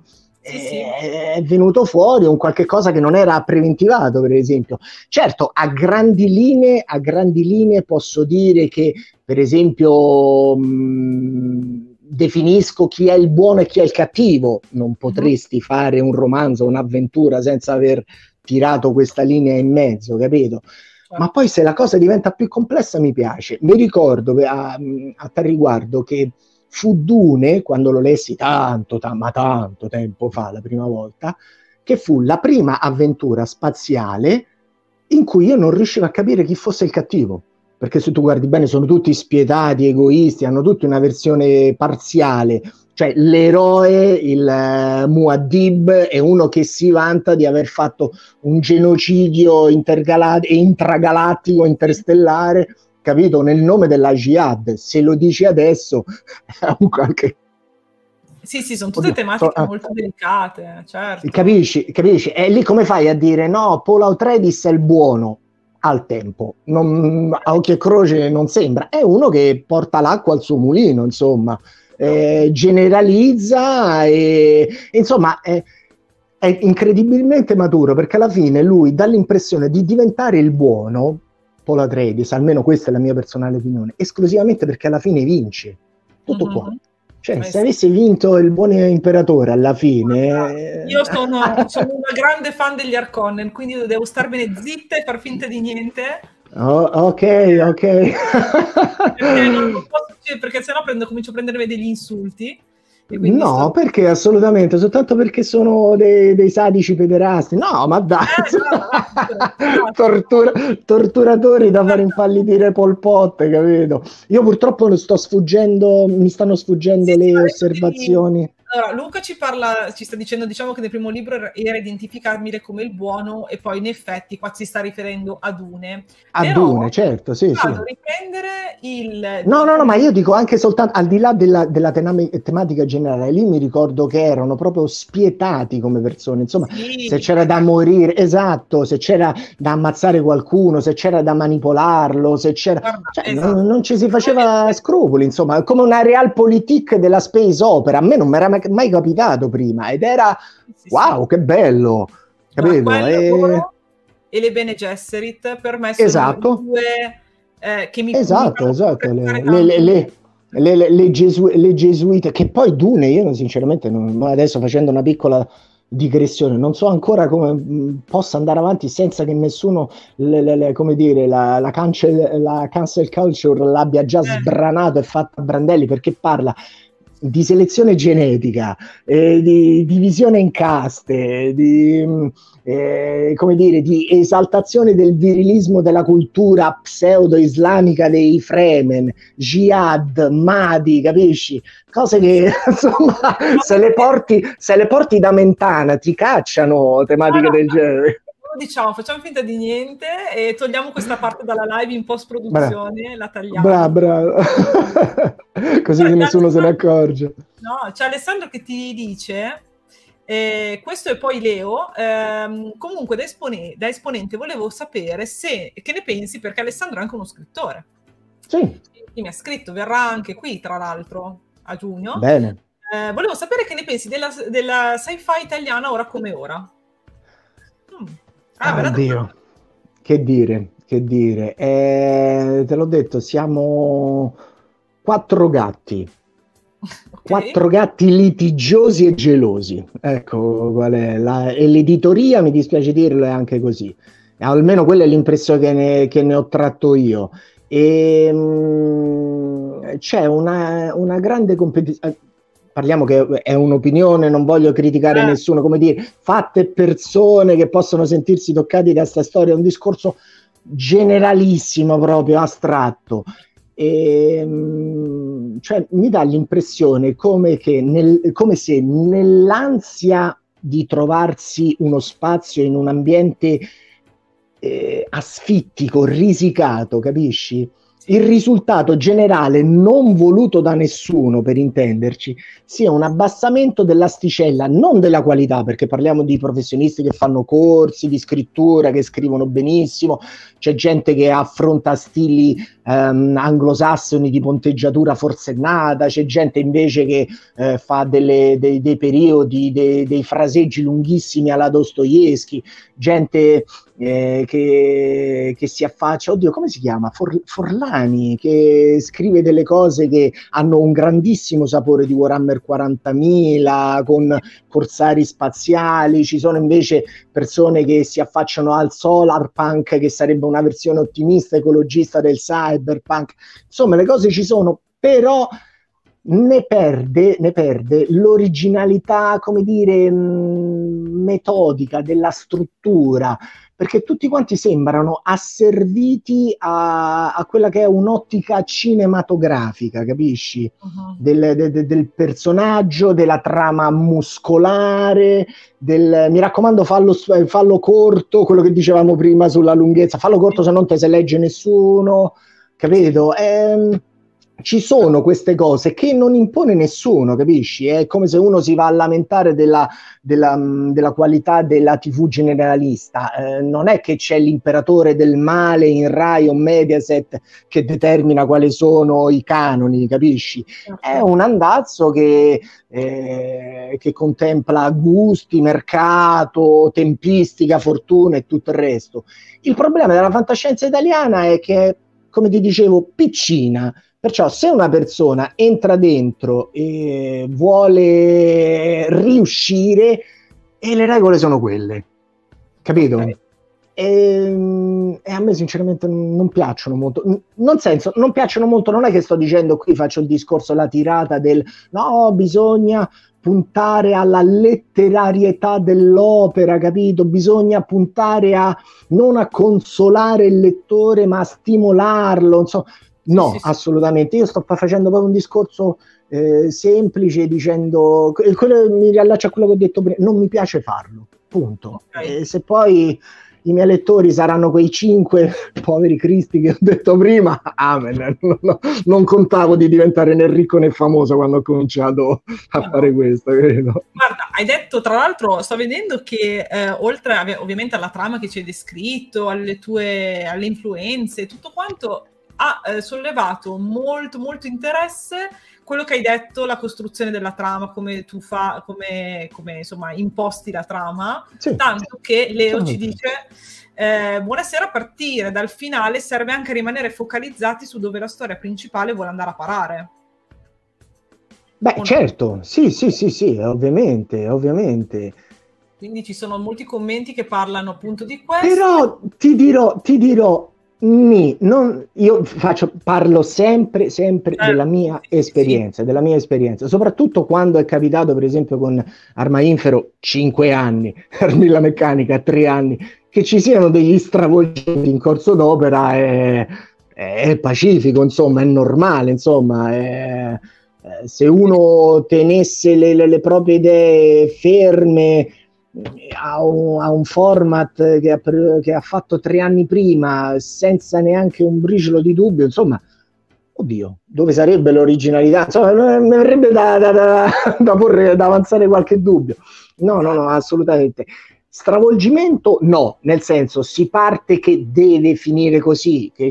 Sì, sì. è venuto fuori un qualche cosa che non era preventivato, per esempio. Certo, a grandi linee posso dire che, per esempio, definisco chi è il buono e chi è il cattivo. Non potresti fare un romanzo, un'avventura senza aver tirato questa linea in mezzo, capito? Ma poi se la cosa diventa più complessa mi piace. Mi ricordo a tal riguardo che fu Dune, quando lo lessi ma tanto tempo fa, la prima volta, che fu la prima avventura spaziale in cui io non riuscivo a capire chi fosse il cattivo. Perché se tu guardi bene sono tutti spietati, egoisti, hanno tutti una versione parziale. Cioè l'eroe, il Muad'Dib, è uno che si vanta di aver fatto un genocidio intragalattico, interstellare, capito? Nel nome della jihad. Se lo dici adesso è un qualche... Sì, sì, sono tutte tematiche molto delicate, certo. Capisci? E lì come fai a dire no, Paul Atreides è il buono? Al tempo, a occhio e croce non sembra, è uno che porta l'acqua al suo mulino, insomma, generalizza e insomma è incredibilmente maturo, perché alla fine lui dà l'impressione di diventare il buono, Paul Atreides, almeno questa è la mia personale opinione, esclusivamente perché alla fine vince, tutto qua. Cioè, se avesse vinto il buon imperatore alla fine... Io sono una grande fan degli Harkonnen, quindi devo starmene zitta e far finta di niente. Ok. Perché sennò comincio a prendermi degli insulti. No, perché assolutamente, soltanto perché sono dei sadici pederasti. No, ma dai, torturatori da fare impallidire Pol Pot, capito? Io purtroppo mi stanno sfuggendo le osservazioni. Allora, Luca ci sta dicendo, diciamo che nel primo libro era identificabile come il buono, e poi in effetti qua si sta riferendo a Dune. Dune, certo, sì. Riprendere il... No, ma io dico anche soltanto, al di là della tematica generale, lì mi ricordo che erano proprio spietati come persone, insomma, sì, se c'era da morire, esatto, se c'era da ammazzare qualcuno, se c'era da manipolarlo, se c'era... non ci si faceva scrupoli, insomma, come una realpolitik della space opera. A me non mi era mai capitato prima, ed era wow, che bello, capito? E le Bene Gesserit per me sono due che mi esatto, le gesuite, che poi Dune, io sinceramente adesso, facendo una piccola digressione, non so ancora come possa andare avanti senza che nessuno come dire, la cancel culture l'abbia già sbranato e fatto a brandelli, perché parla di selezione genetica, di divisione in caste, come dire, di esaltazione del virilismo della cultura pseudo-islamica dei Fremen, Jihad, Mahdi, capisci? Cose che, insomma, se le porti da Mentana ti cacciano tematiche del genere. Diciamo, facciamo finta di niente e togliamo questa parte dalla live in post-produzione, la tagliamo. Bravo. Così che nessuno se ne accorge. No, c'è Alessandro che ti dice, questo è poi Leo, comunque da esponente volevo sapere che ne pensi, perché Alessandro è anche uno scrittore. Sì. E mi ha scritto, verrà anche qui, tra l'altro, a giugno. Bene. Volevo sapere che ne pensi della sci-fi italiana ora come ora. Oddio, che dire, te l'ho detto, siamo 4 gatti, okay. 4 gatti litigiosi e gelosi, ecco qual è e l'editoria, mi dispiace dirlo, è anche così, almeno quella è l'impressione che ne ho tratto io, e c'è una grande competizione. Parliamo che è un'opinione, non voglio criticare nessuno, come dire, fatte persone che possono sentirsi toccati da questa storia, è un discorso generalissimo, proprio astratto. Cioè, mi dà l'impressione come se nell'ansia di trovarsi uno spazio in un ambiente asfittico, risicato, capisci? il risultato generale non voluto da nessuno, per intenderci, sia un abbassamento dell'asticella, non della qualità, perché parliamo di professionisti che fanno corsi di scrittura, che scrivono benissimo, c'è gente che affronta stili anglosassoni di ponteggiatura forsennata, c'è gente invece che fa dei periodi, dei fraseggi lunghissimi alla Dostoevsky, gente che si affaccia, oddio, come si chiama? Forlani, che scrive delle cose che hanno un grandissimo sapore di Warhammer 40.000, con corsari spaziali. Ci sono invece persone che si affacciano al solarpunk, che sarebbe una versione ottimista, ecologista del cyberpunk. Insomma, le cose ci sono, però ne perde l'originalità, come dire, metodica della struttura, perché tutti quanti sembrano asserviti a quella che è un'ottica cinematografica, capisci? Del personaggio, della trama muscolare, mi raccomando, fallo corto, quello che dicevamo prima sulla lunghezza, fallo corto se non te se legge nessuno, capito? Ci sono queste cose che non impone nessuno, capisci? È come se uno si va a lamentare della qualità della TV generalista. Non è che c'è l'imperatore del male in Rai o Mediaset che determina quali sono i canoni, capisci? È un andazzo che contempla gusti, mercato, tempistica, fortuna e tutto il resto. Il problema della fantascienza italiana è che, come ti dicevo, piccina. Perciò se una persona entra dentro e vuole riuscire, e le regole sono quelle, capito? Okay. E a me sinceramente non piacciono molto, non piacciono molto, non è che sto dicendo, qui faccio il discorso, la tirata del no, bisogna puntare alla letterarietà dell'opera, capito? Bisogna puntare non a consolare il lettore ma a stimolarlo, insomma. No, sì. Assolutamente. Io sto facendo proprio un discorso semplice, dicendo, mi riallaccio a quello che ho detto prima, non mi piace farlo, punto. Okay. Se poi i miei lettori saranno quei 5 poveri cristi che ho detto prima, amen. Non contavo di diventare né ricco né famoso quando ho cominciato a fare questo, credo. Guarda, hai detto, tra l'altro, sto vedendo che oltre ovviamente alla trama che ci hai descritto, alle influenze, tutto quanto, ha sollevato molto molto interesse quello che hai detto, la costruzione della trama, come tu come insomma imposti la trama, sì, tanto che Leo ci dice buonasera, a partire dal finale serve anche rimanere focalizzati su dove la storia principale vuole andare a parare. Beh, certo, sì, ovviamente. Quindi ci sono molti commenti che parlano appunto di questo. Però ti dirò io parlo sempre della mia esperienza, soprattutto quando è capitato, per esempio, con Arma Infero 5 anni, Armilla Meccanica 3 anni, che ci siano degli stravolgimenti in corso d'opera, è pacifico, insomma, è normale, insomma, se uno tenesse le proprie idee ferme a un format che ha fatto 3 anni prima, senza neanche un briciolo di dubbio, insomma, oddio, dove sarebbe l'originalità? Insomma, mi verrebbe da avanzare qualche dubbio. No, assolutamente. Stravolgimento no, nel senso, si parte che deve finire così, che il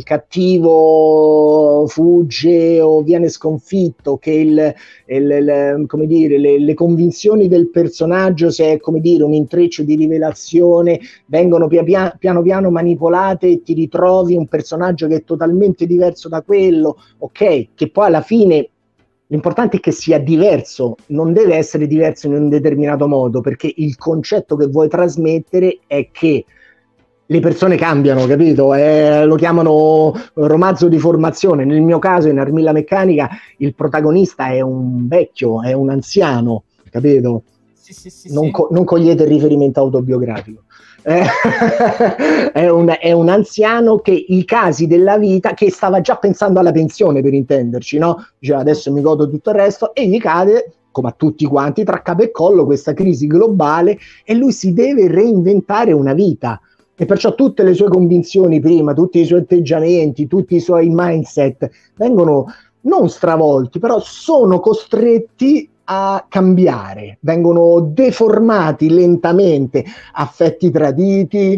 cattivo fugge o viene sconfitto, che come dire, le convinzioni del personaggio, se è, come dire, un intreccio di rivelazione, vengono piano piano manipolate e ti ritrovi un personaggio che è totalmente diverso da quello, ok? Che poi alla fine l'importante è che sia diverso, non deve essere diverso in un determinato modo, perché il concetto che vuoi trasmettere è che le persone cambiano, capito? Lo chiamano romanzo di formazione. Nel mio caso, in Armilla Meccanica, il protagonista è un vecchio, è un anziano, capito? Sì. Non cogliete il riferimento autobiografico. È un anziano che i casi della vita, che stava già pensando alla pensione, per intenderci, no? Diceva adesso mi godo tutto il resto, e gli cade, come a tutti quanti, tra capo e collo questa crisi globale, e lui si deve reinventare una vita, E perciò tutte le sue convinzioni prima, tutti i suoi atteggiamenti, tutti i suoi mindset vengono non stravolti, però sono costretti a cambiare, vengono deformati lentamente, affetti traditi,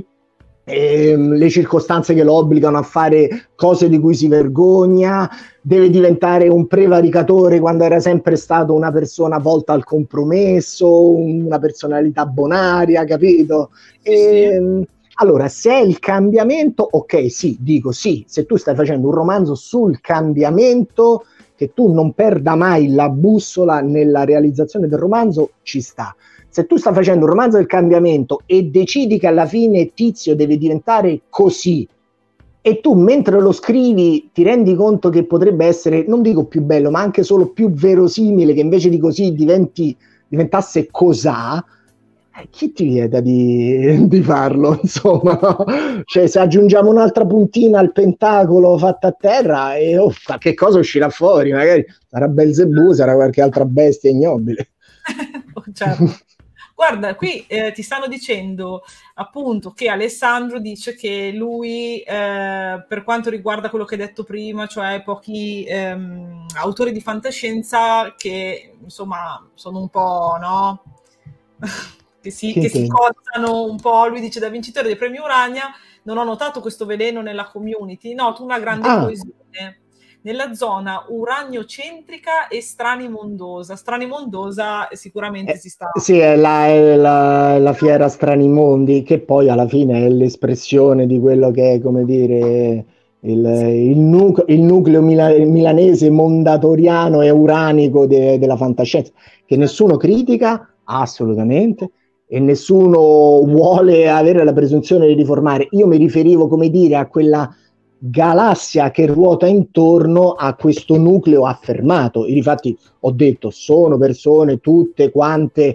le circostanze che lo obbligano a fare cose di cui si vergogna, deve diventare un prevaricatore quando era sempre stato una persona volta al compromesso, una personalità bonaria, capito? Sì. Allora, se è il cambiamento, ok, sì, dico sì, se tu stai facendo un romanzo sul cambiamento, che tu non perda mai la bussola nella realizzazione del romanzo, ci sta. Se tu stai facendo un romanzo del cambiamento e decidi che alla fine Tizio deve diventare così, e tu mentre lo scrivi ti rendi conto che potrebbe essere, non dico più bello, ma anche solo più verosimile, che invece di così diventasse cos'ha, chi ti vieta di farlo, insomma, no? Cioè, se aggiungiamo un'altra puntina al pentacolo fatta a terra, e che cosa uscirà fuori? Magari sarà Belzebù, sarà qualche altra bestia ignobile. Certo. Guarda, qui ti stanno dicendo appunto che Alessandro dice che lui, per quanto riguarda quello che hai detto prima, cioè pochi autori di fantascienza che insomma sono un po', no? che si cozzano un po'. Lui dice: da vincitore del premio Urania non ho notato questo veleno nella community, noto una grande coesione nella zona uraniocentrica e stranimondosa. Stranimondosa sicuramente si sta... Sì, è la fiera Stranimondi, che poi alla fine è l'espressione di quello che è, come dire, il nucleo milanese mondatoriano e uranico della fantascienza, che nessuno critica, assolutamente, e nessuno vuole avere la presunzione di riformare. Io mi riferivo, come dire, a quella galassia che ruota intorno a questo nucleo affermato. Infatti ho detto, sono persone tutte quante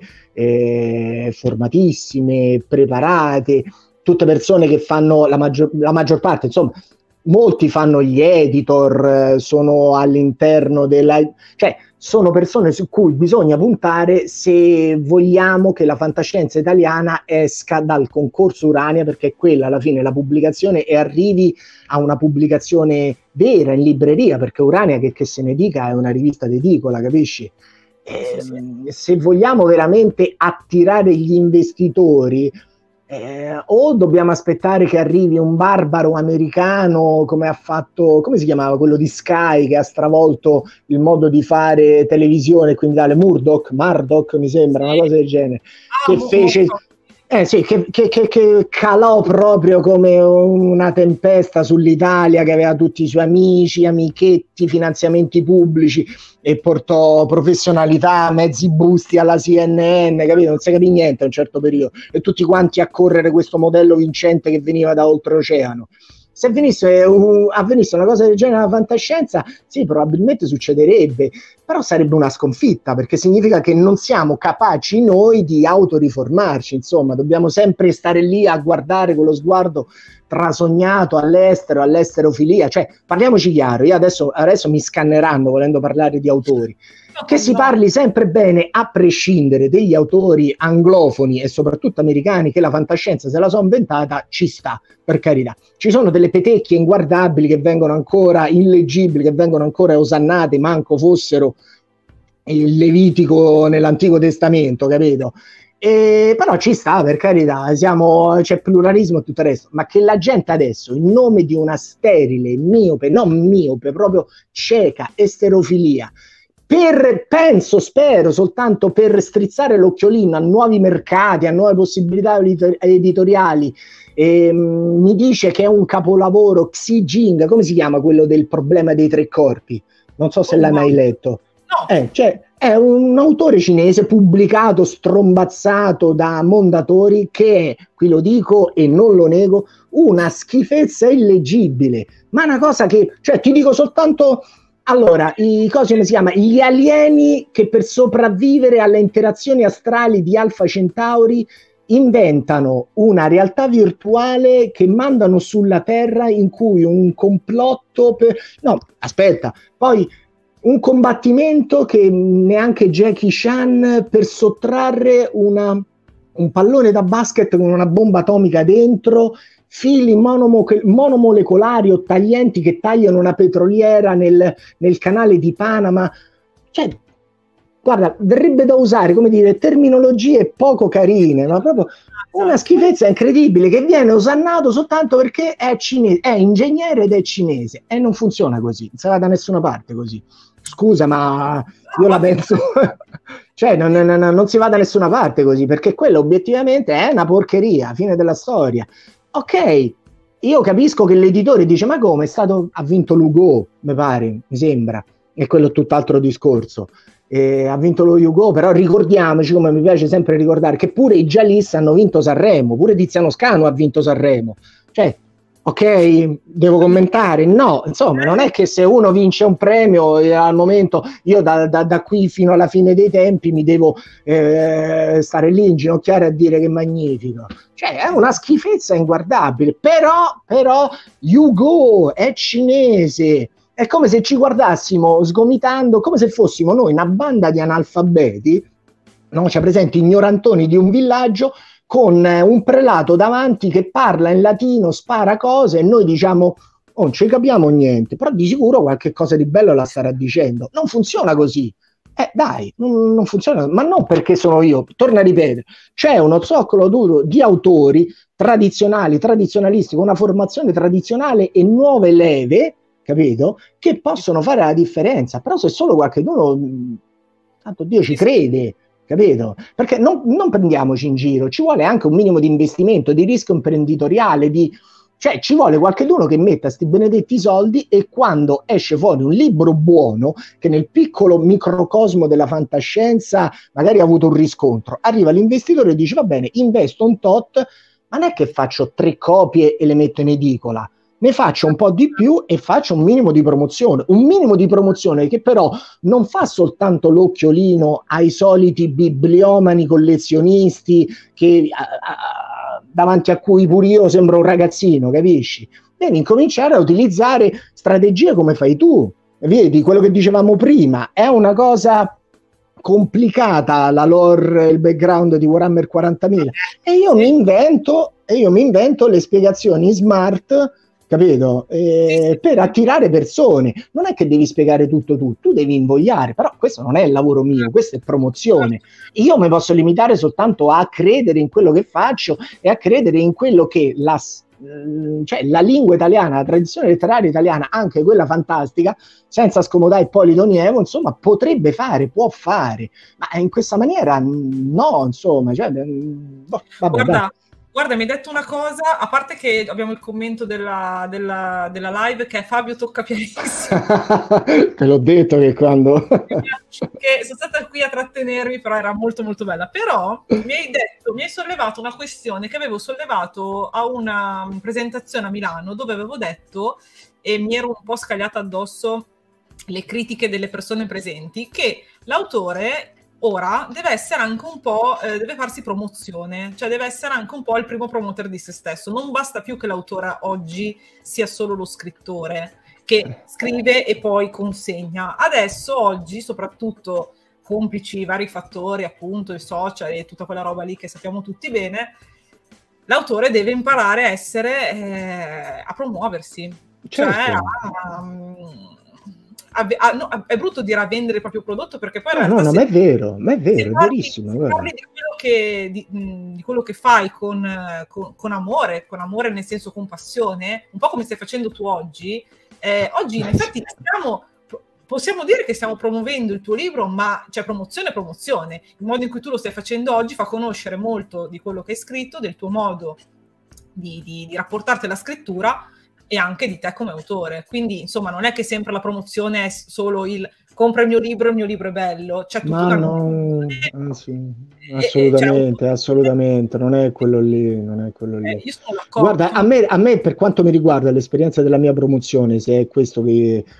formatissime, preparate, tutte persone che fanno la maggior parte, insomma, molti fanno gli editor, sono all'interno della... cioè sono persone su cui bisogna puntare se vogliamo che la fantascienza italiana esca dal concorso Urania, perché è quella alla fine la pubblicazione, e arrivi a una pubblicazione vera in libreria, perché Urania, che se ne dica, è una rivista edicola, capisci? Se vogliamo veramente attirare gli investitori, o dobbiamo aspettare che arrivi un barbaro americano come ha fatto, come si chiamava quello di Sky, che ha stravolto il modo di fare televisione, quindi tale Murdoch mi sembra, una cosa del genere, che fece... sì, che calò proprio come una tempesta sull'Italia, che aveva tutti i suoi amici, amichetti, finanziamenti pubblici, e portò professionalità, mezzi busti alla CNN, capito? Non si capì niente a un certo periodo, e tutti quanti a correre questo modello vincente che veniva da oltreoceano. Se avvenisse una cosa del genere nella fantascienza, sì, probabilmente succederebbe, però sarebbe una sconfitta, perché significa che non siamo capaci noi di autoriformarci, insomma, dobbiamo sempre stare lì a guardare con lo sguardo trasognato all'esterofilia, cioè parliamoci chiaro, io adesso mi scanneranno volendo parlare di autori, che si parli sempre bene a prescindere degli autori anglofoni e soprattutto americani, che la fantascienza se la sono inventata, ci sta, per carità. Ci sono delle petecchie inguardabili che vengono ancora illeggibili, che vengono ancora osannate, manco fossero il Levitico nell'Antico Testamento, capito? Però ci sta, per carità, c'è pluralismo e tutto il resto, ma che la gente adesso, in nome di una sterile, non miope, proprio cieca esterofilia, spero soltanto per strizzare l'occhiolino a nuovi mercati, a nuove possibilità editoriali, mi dice che è un capolavoro Xi Jing, come si chiama quello del problema dei tre corpi? Non so se l'hai mai letto. No. Cioè, è un autore cinese pubblicato, strombazzato da Mondadori, che è, qui lo dico e non lo nego, una schifezza illeggibile, ma una cosa che, cioè, ti dico soltanto... Allora, come si chiama? Gli alieni che per sopravvivere alle interazioni astrali di Alfa Centauri inventano una realtà virtuale che mandano sulla Terra, in cui un complotto poi un combattimento che neanche Jackie Chan, per sottrarre un pallone da basket con una bomba atomica dentro, fili monomolecolari o taglienti che tagliano una petroliera nel canale di Panama. Cioè, guarda, verrebbe da usare, come dire, terminologie poco carine, ma proprio una schifezza incredibile che viene osannato soltanto perché è cinese, è ingegnere ed è cinese, e non funziona così, non si va da nessuna parte così. Scusa, ma io la penso, cioè non si va da nessuna parte così, perché quello obiettivamente è una porcheria, fine della storia. Ok, io capisco che l'editore dice, ma come, ha vinto l'Hugo, mi pare, mi sembra, e quello è tutt'altro discorso. Ha vinto lo Hugo, però ricordiamoci, come mi piace sempre ricordare, che pure i Jalis hanno vinto Sanremo, pure Tiziano Scanu ha vinto Sanremo. Cioè, ok, devo commentare? No, insomma, non è che se uno vince un premio al momento, io da qui fino alla fine dei tempi mi devo stare lì inginocchiare a dire che è magnifico. Cioè, è una schifezza inguardabile, però Hugo è cinese. È come se ci guardassimo sgomitando, come se fossimo noi una banda di analfabeti, no? Cioè, presenti ignorantoni di un villaggio con un prelato davanti che parla in latino, spara cose e noi diciamo, oh, non ci capiamo niente, però di sicuro qualche cosa di bello la starà dicendo. Non funziona così. Dai, non funziona, ma non perché sono io, torno a ripetere, c'è uno zoccolo duro di autori tradizionali, tradizionalisti, con una formazione tradizionale e nuove leve, capito? Che possono fare la differenza, però se solo qualcuno, tanto Dio ci crede, capito? Perché non prendiamoci in giro, ci vuole anche un minimo di investimento, di rischio imprenditoriale, cioè ci vuole qualcuno che metta sti benedetti soldi e quando esce fuori un libro buono, che nel piccolo microcosmo della fantascienza magari ha avuto un riscontro, arriva l'investitore e dice va bene, investo un tot, ma non è che faccio 3 copie e le metto in edicola, ne faccio un po' di più e faccio un minimo di promozione che però non fa soltanto l'occhiolino ai soliti bibliomani collezionisti che davanti a cui pure io sembro un ragazzino, capisci? Devi incominciare a utilizzare strategie come fai tu. Vedi, quello che dicevamo prima, è una cosa complicata la lore, il background di Warhammer 40.000 e io mi invento le spiegazioni smart, capito? Per attirare persone. Non è che devi spiegare tutto tu devi invogliare, però questo non è il lavoro mio, questa è promozione. Io mi posso limitare soltanto a credere in quello che faccio e a credere in quello che cioè la lingua italiana, la tradizione letteraria italiana, anche quella fantastica, senza scomodare Ippolito Nievo, insomma, potrebbe fare, può fare, ma in questa maniera no, insomma, cioè, vabbè. Guarda, mi hai detto una cosa, a parte che abbiamo il commento della live che è Fabio tocca pianissimo. Te l'ho detto che quando... che sono stata qui a trattenermi, però era molto molto bella. Però mi hai sollevato una questione che avevo sollevato a una presentazione a Milano, dove avevo detto, e mi ero un po' scagliata addosso le critiche delle persone presenti, che l'autore... ora deve essere anche un po', deve farsi promozione, cioè deve essere anche un po' il primo promoter di se stesso. Non basta più che l'autore oggi sia solo lo scrittore che scrive e poi consegna. Adesso, oggi, soprattutto complici i vari fattori, appunto, i social e tutta quella roba lì che sappiamo tutti bene, l'autore deve imparare a essere, a promuoversi. Certo. Cioè, no, è brutto dire a vendere il proprio prodotto, perché poi no, ma è vero, è verissimo. Se parli di quello che fai con amore nel senso con passione, un po' come stai facendo tu oggi, oggi in effetti possiamo dire che stiamo promuovendo il tuo libro, ma c'è promozione. Il modo in cui tu lo stai facendo oggi fa conoscere molto di quello che hai scritto, del tuo modo di rapportarti alla scrittura, e anche di te come autore. Quindi, insomma, non è che sempre la promozione è solo il compra il mio libro è bello. C'è tutto assolutamente, non è quello lì. Io sono d'accordo. Guarda, a me, per quanto mi riguarda, l'esperienza della mia promozione, se è questo che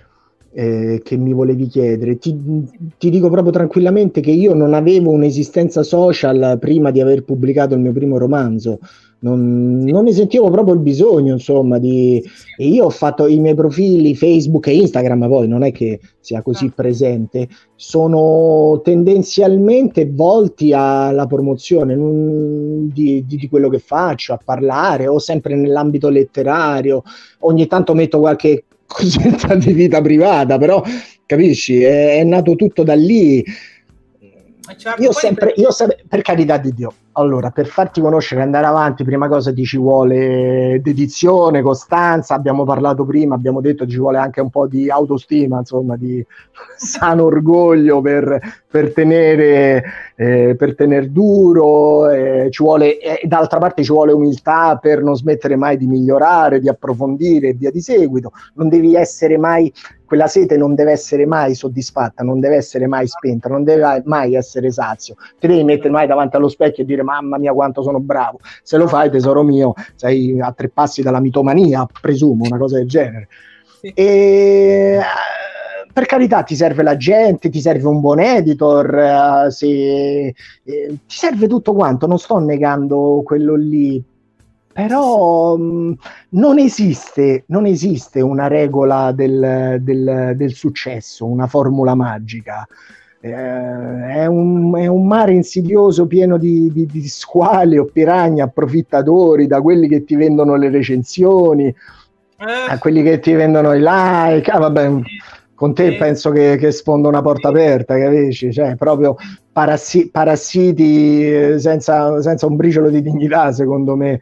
che mi volevi chiedere. Ti dico proprio tranquillamente che io non avevo un'esistenza social prima di aver pubblicato il mio primo romanzo. Non ne sentivo proprio il bisogno, insomma, e io ho fatto i miei profili Facebook e Instagram, poi non è che sia così presente, sono tendenzialmente volti alla promozione di quello che faccio, a parlare, o sempre nell'ambito letterario, ogni tanto metto qualche cosetta di vita privata, però capisci, è nato tutto da lì. Certo, io sempre, per carità di Dio, allora, per farti conoscere e andare avanti, prima cosa ti ci vuole dedizione, costanza, abbiamo parlato prima, abbiamo detto ci vuole anche un po' di autostima, insomma, di sano orgoglio per tenere duro, ci vuole, d'altra parte ci vuole umiltà per non smettere mai di migliorare, di approfondire e via di seguito. Non devi essere mai, quella sete non deve essere mai soddisfatta, non deve essere mai spenta, non deve mai essere sazio. Ti devi mettere mai davanti allo specchio e dire mamma mia quanto sono bravo. Se lo fai, tesoro mio, sei a 3 passi dalla mitomania, presumo, una cosa del genere. Sì. E per carità, ti serve la gente, ti serve un buon editor, ti serve tutto quanto, non sto negando quello lì, però non esiste una regola del successo, una formula magica. È un mare insidioso pieno di squali o piragni approfittatori, da quelli che ti vendono le recensioni a quelli che ti vendono i like. Vabbè, con te penso che sfondo una porta aperta, capisci? Cioè, proprio parassiti senza un briciolo di dignità, secondo me.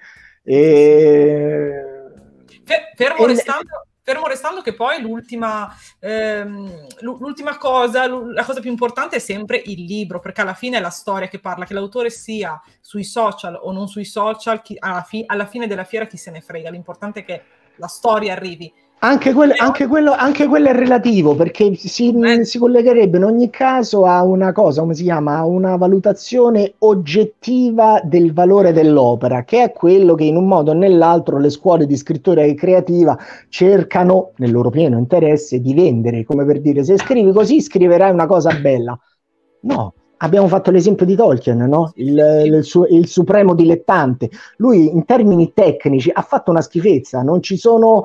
Fermo restando che poi l'ultima cosa, la cosa più importante è sempre il libro, perché alla fine è la storia che parla, che l'autore sia sui social o non sui social, alla fine della fiera chi se ne frega, l'importante è che la storia arrivi. Anche quello è relativo, perché si collegherebbe in ogni caso a una cosa, come si chiama, a una valutazione oggettiva del valore dell'opera, che è quello che in un modo o nell'altro le scuole di scrittura creativa cercano, nel loro pieno interesse, di vendere, come per dire, se scrivi così scriverai una cosa bella. No, abbiamo fatto l'esempio di Tolkien, no? Il supremo dilettante. Lui in termini tecnici ha fatto una schifezza, non ci sono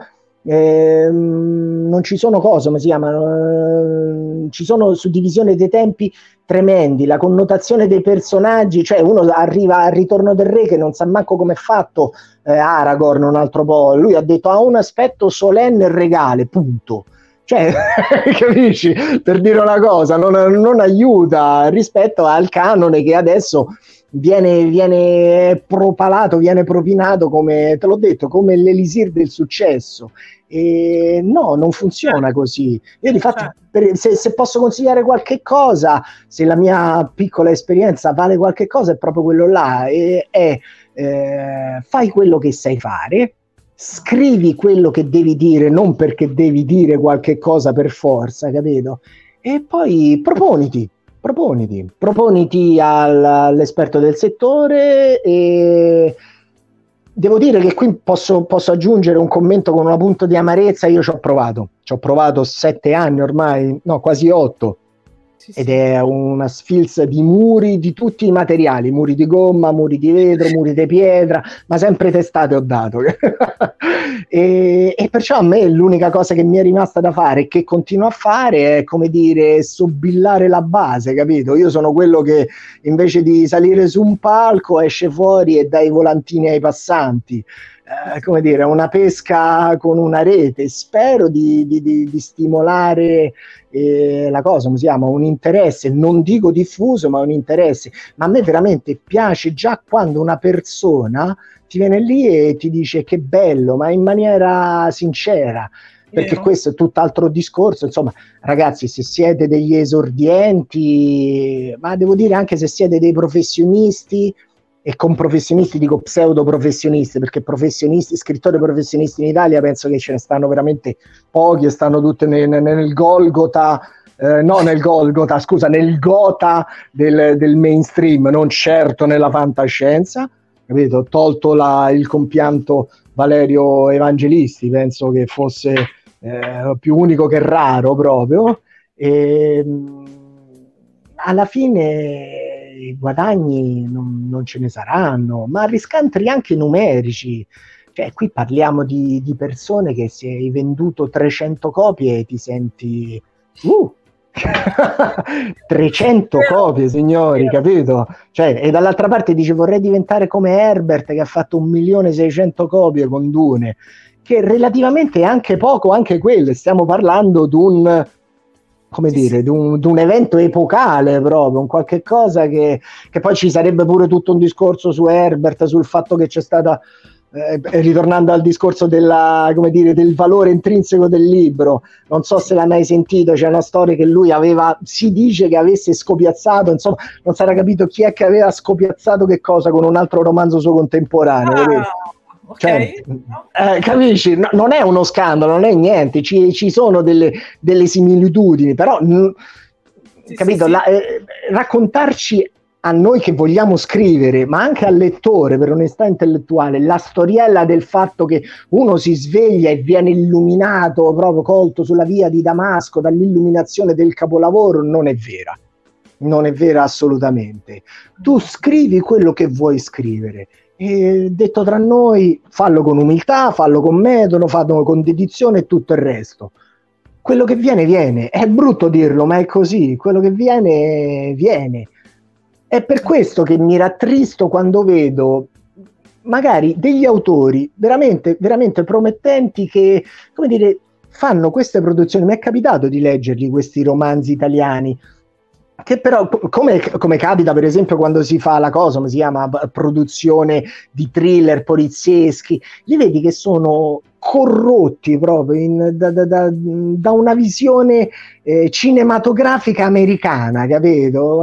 cose, come si chiamano, ci sono suddivisioni dei tempi tremendi, la connotazione dei personaggi, cioè uno arriva al Ritorno del Re che non sa manco come è fatto Aragorn, un altro po', lui ha detto ha un aspetto solenne e regale, punto. Cioè, capisci? Per dire una cosa, non aiuta rispetto al canone che adesso viene propalato, viene propinato come, te l'ho detto, come l'elisir del successo. E no, non funziona così. Io di fatto, se posso consigliare qualche cosa, se la mia piccola esperienza vale qualche cosa, è proprio quello là, fai quello che sai fare, scrivi quello che devi dire, non perché devi dire qualche cosa per forza, capito? E poi proponiti all'esperto del settore. E devo dire che qui posso aggiungere un commento con una punta di amarezza. Io ci ho provato 7 anni ormai, no, quasi 8. Ed è una sfilza di muri di tutti i materiali, muri di gomma, muri di vetro, muri di pietra, ma sempre testate ho dato. e perciò a me l'unica cosa che mi è rimasta da fare e che continuo a fare è, come dire, sobillare la base, capito? Io sono quello che invece di salire su un palco esce fuori e dà i volantini ai passanti. Come dire, una pesca con una rete. Spero di stimolare la cosa, come si chiama, un interesse, non dico diffuso, ma un interesse. Ma a me veramente piace già quando una persona ti viene lì e ti dice che bello, ma in maniera sincera, perché questo è tutt'altro discorso. Insomma, ragazzi, se siete degli esordienti, ma devo dire anche se siete dei professionisti, e con professionisti dico pseudo professionisti, perché professionisti, scrittori professionisti in Italia penso che ce ne stanno veramente pochi e stanno tutti nel Golgota, nel Gotha del mainstream, non certo nella fantascienza, capito? Ho tolto il compianto Valerio Evangelisti, penso che fosse più unico che raro proprio, e alla fine i guadagni non ce ne saranno, ma riscantri anche numerici. Cioè, qui parliamo di persone che se hai venduto 300 copie ti senti... 300 copie, signori, capito? Cioè, e dall'altra parte dice vorrei diventare come Herbert che ha fatto 1.600.000 copie con Dune, che relativamente è anche poco, anche quello. Stiamo parlando di un, come dire, di un evento epocale proprio, un qualche cosa che poi ci sarebbe pure tutto un discorso su Herbert, sul fatto che c'è stata... ritornando al discorso della, come dire, del valore intrinseco del libro, non so se l'hai mai sentito, c'è una storia che lui aveva, si dice che avesse scopiazzato, insomma non sarà capito chi è che aveva scopiazzato che cosa con un altro romanzo suo contemporaneo, okay. Cioè, capisci? No, non è uno scandalo, non è niente, ci sono delle similitudini, però capito? Raccontarci a noi che vogliamo scrivere, ma anche al lettore per onestà intellettuale, la storiella del fatto che uno si sveglia e viene illuminato, proprio colto sulla via di Damasco dall'illuminazione del capolavoro, non è vera. Non è vera assolutamente. Tu scrivi quello che vuoi scrivere. E detto tra noi, fallo con umiltà, fallo con metodo, fallo con dedizione e tutto il resto. Quello che viene, viene. È brutto dirlo, ma è così. Quello che viene, viene. È per questo che mi rattristo quando vedo magari degli autori veramente, veramente promettenti che, come dire, fanno queste produzioni. Mi è capitato di leggerli questi romanzi italiani, che però, come capita per esempio quando si fa la cosa, come si chiama, produzione di thriller polizieschi, li vedi che sono corrotti proprio da una visione cinematografica americana, capito?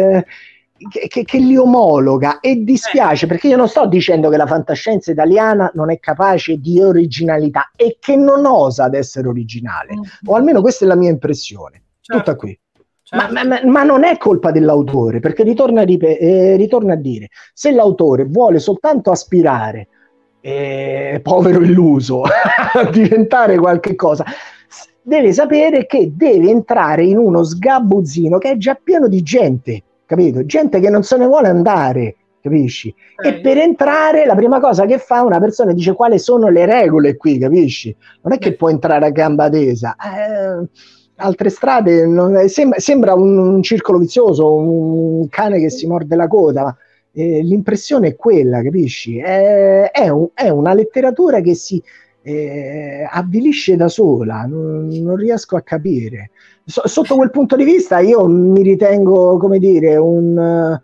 Che li omologa, e dispiace perché io non sto dicendo che la fantascienza italiana non è capace di originalità e che non osa ad essere originale, o almeno questa è la mia impressione, tutta qui. Ma non è colpa dell'autore, perché ritorna a dire, se l'autore vuole soltanto aspirare, povero illuso, a diventare qualche cosa, deve sapere che deve entrare in uno sgabuzzino che è già pieno di gente, capito? Gente che non se ne vuole andare, capisci? E per entrare la prima cosa che fa una persona dice quali sono le regole qui, capisci? Non è che può entrare a gamba tesa. Altre strade sembra un circolo vizioso, un cane che si morde la coda, ma l'impressione è quella, capisci? È una letteratura che si avvilisce da sola, non riesco a capire. Sotto quel punto di vista io mi ritengo, come dire, un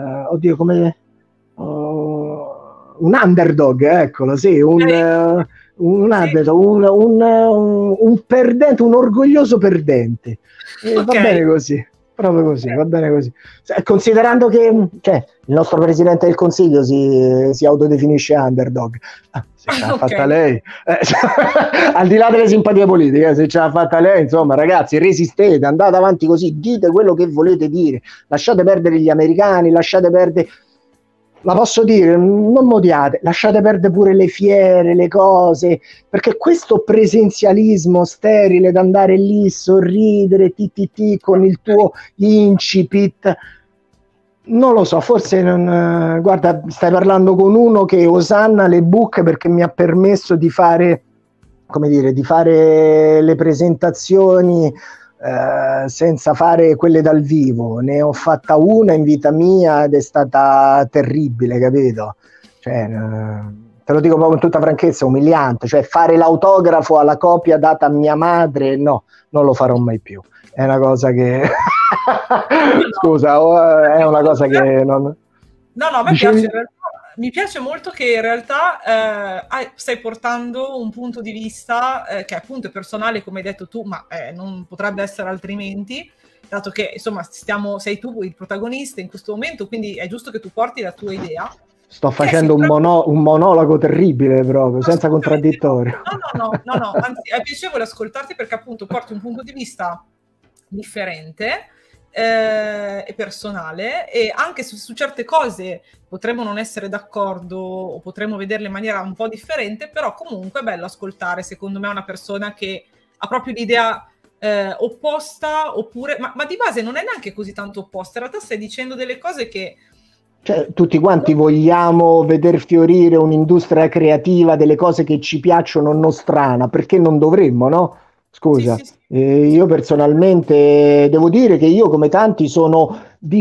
underdog, eccolo, sì, un perdente, un orgoglioso perdente. Va bene così, proprio così, va bene così. Considerando che il nostro Presidente del Consiglio si autodefinisce underdog, se ce l'ha fatta lei, al di là delle simpatie politiche, se ce l'ha fatta lei, insomma, ragazzi, resistete, andate avanti così, dite quello che volete dire, lasciate perdere gli americani, lasciate perdere... La posso dire, non modiate, lasciate perdere pure le fiere, le cose, perché questo presenzialismo sterile d'andare lì, sorridere, con il tuo incipit, non lo so, forse non... Guarda, stai parlando con uno che osanna le book perché mi ha permesso di fare, come dire, di fare le presentazioni senza fare quelle dal vivo. Ne ho fatta una in vita mia ed è stata terribile, capito? Cioè, te lo dico proprio con tutta franchezza, umiliante. Cioè, fare l'autografo alla copia data a mia madre, no, non lo farò mai più. È una cosa che... Scusa, è una cosa che non... No, a me piace, mi piace molto che in realtà stai portando un punto di vista che appunto è personale, come hai detto tu, ma non potrebbe essere altrimenti, dato che insomma sei tu il protagonista in questo momento, quindi è giusto che tu porti la tua idea. Sto facendo un monologo terribile proprio, senza contraddittorio. No, anzi è piacevole ascoltarti perché appunto porti un punto di vista differente e personale, e anche su certe cose potremmo non essere d'accordo o potremmo vederle in maniera un po' differente, però comunque è bello ascoltare, secondo me, una persona che ha proprio l'idea opposta, oppure ma di base non è neanche così tanto opposta, in realtà stai dicendo delle cose che cioè, tutti quanti vogliamo veder fiorire un'industria creativa delle cose che ci piacciono nostrana, perché non dovremmo, no? Scusa, sì. io personalmente devo dire che io come tanti sono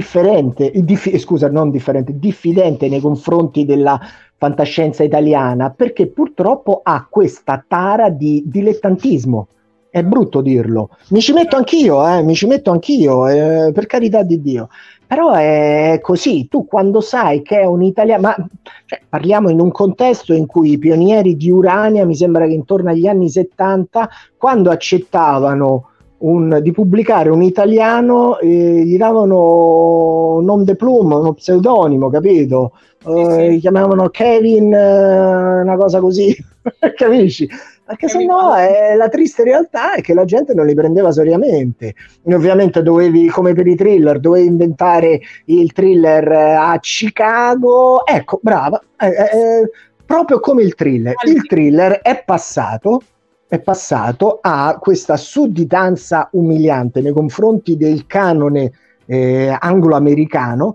diffidente nei confronti della fantascienza italiana, perché purtroppo ha questa tara di dilettantismo. È brutto dirlo, mi ci metto anch'io, per carità di Dio. Però è così, tu quando sai che è un italiano, ma cioè, parliamo in un contesto in cui i pionieri di Urania, mi sembra che intorno agli anni 70, quando accettavano di pubblicare un italiano, gli davano nom de plume, uno pseudonimo, capito? Gli chiamavano Kevin, una cosa così, capisci? Perché se no la triste realtà è che la gente non li prendeva seriamente. E ovviamente dovevi, come per i thriller, dovevi inventare il thriller a Chicago. Ecco, brava, proprio come il thriller. Il thriller è passato a questa sudditanza umiliante nei confronti del canone anglo-americano,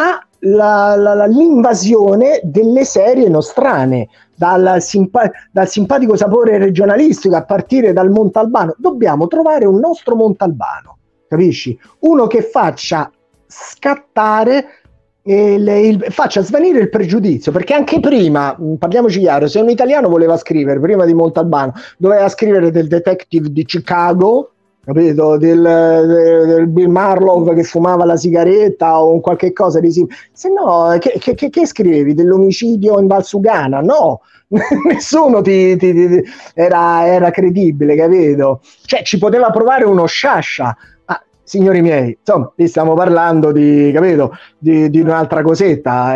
l'invasione delle serie nostrane, dal simpatico sapore regionalistico a partire dal Montalbano. Dobbiamo trovare un nostro Montalbano, capisci? Uno che faccia scattare faccia svanire il pregiudizio, perché anche prima, parliamoci chiaro, se un italiano voleva scrivere prima di Montalbano, doveva scrivere del detective di Chicago, capito? Del Bill Marlowe che fumava la sigaretta o un qualche cosa di simile. Se no, che scrivevi? Dell'omicidio in Valsugana? No, nessuno era credibile, capito? Cioè, ci poteva provare uno Sciascia. Signori miei, insomma, qui stiamo parlando capito, di un'altra cosetta.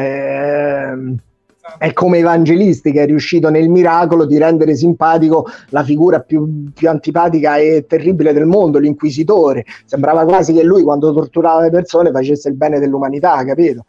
È come Evangelisti, che è riuscito nel miracolo di rendere simpatico la figura più antipatica e terribile del mondo, l'inquisitore. Sembrava quasi che lui, quando torturava le persone, facesse il bene dell'umanità, capito?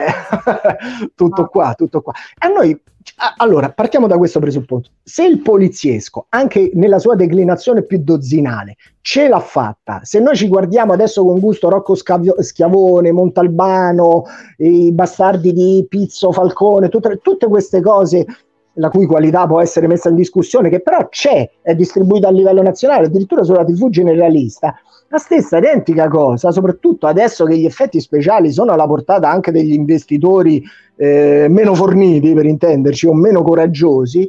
Tutto qua. A noi, allora, partiamo da questo presupposto. Se il poliziesco, anche nella sua declinazione più dozzinale, ce l'ha fatta, se noi ci guardiamo adesso con gusto Rocco Schiavone, Montalbano, i bastardi di Pizzo, Falcone, tutte queste cose, la cui qualità può essere messa in discussione, che però è distribuita a livello nazionale, addirittura sulla TV generalista, la stessa identica cosa, soprattutto adesso che gli effetti speciali sono alla portata anche degli investitori meno forniti, per intenderci, o meno coraggiosi,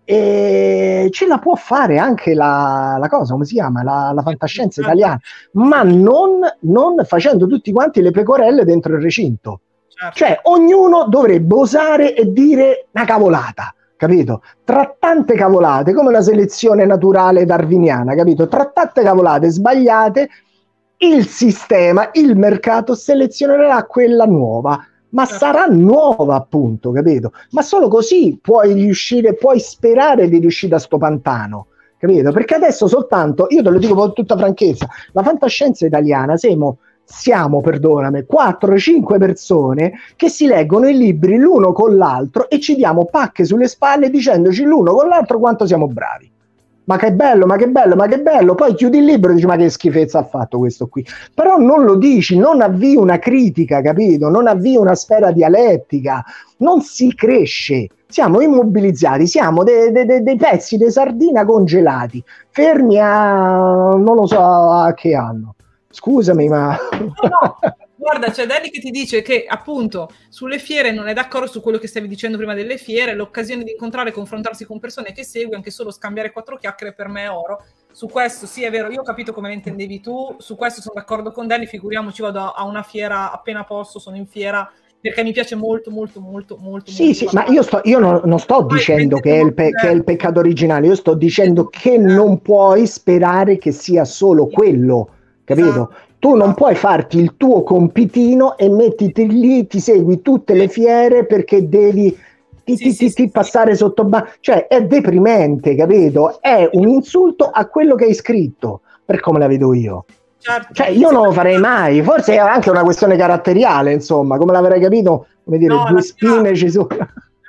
e ce la può fare anche la cosa, come si chiama? La fantascienza italiana, ma non facendo tutti quanti le pecorelle dentro il recinto. Cioè, ognuno dovrebbe osare e dire una cavolata, capito? Tra tante cavolate, come la selezione naturale darwiniana, capito? Tra tante cavolate sbagliate, il sistema, il mercato selezionerà quella nuova, ma sarà nuova, appunto, capito? Ma solo così puoi sperare di riuscire da sto pantano, capito? Perché adesso soltanto, io te lo dico con tutta franchezza, la fantascienza italiana siamo, perdonami, 4-5 persone che si leggono i libri l'uno con l'altro e ci diamo pacche sulle spalle dicendoci l'uno con l'altro quanto siamo bravi. Ma che bello, ma che bello, ma che bello. Poi chiudi il libro e dici: ma che schifezza ha fatto questo qui. Però non lo dici, non avvii una critica, capito? Non avvii una sfera dialettica, non si cresce. Siamo immobilizzati, siamo dei pezzi di sardina congelati, fermi non lo so a che anno. Scusami, ma... No. Guarda, c'è Danny che ti dice che appunto sulle fiere non è d'accordo su quello che stavi dicendo prima delle fiere, l'occasione di incontrare e confrontarsi con persone che segui, anche solo scambiare 4 chiacchiere per me è oro. Su questo sì, è vero, io ho capito come le intendevi tu, su questo sono d'accordo con Danny, figuriamoci, vado a una fiera appena posso, sono in fiera, perché mi piace molto. Sì, ma io non sto dicendo che è il peccato originale, io sto dicendo che non puoi sperare che sia solo quello, capito? Esatto. Tu non puoi farti il tuo compitino e mettiti lì, ti segui tutte le fiere perché devi passare sotto cioè è deprimente, capito? È un insulto a quello che hai scritto, per come la vedo io. Certo. Cioè io non lo farei mai, forse è anche una questione caratteriale, insomma, come l'avrei capito, come dire, due spine ci sono.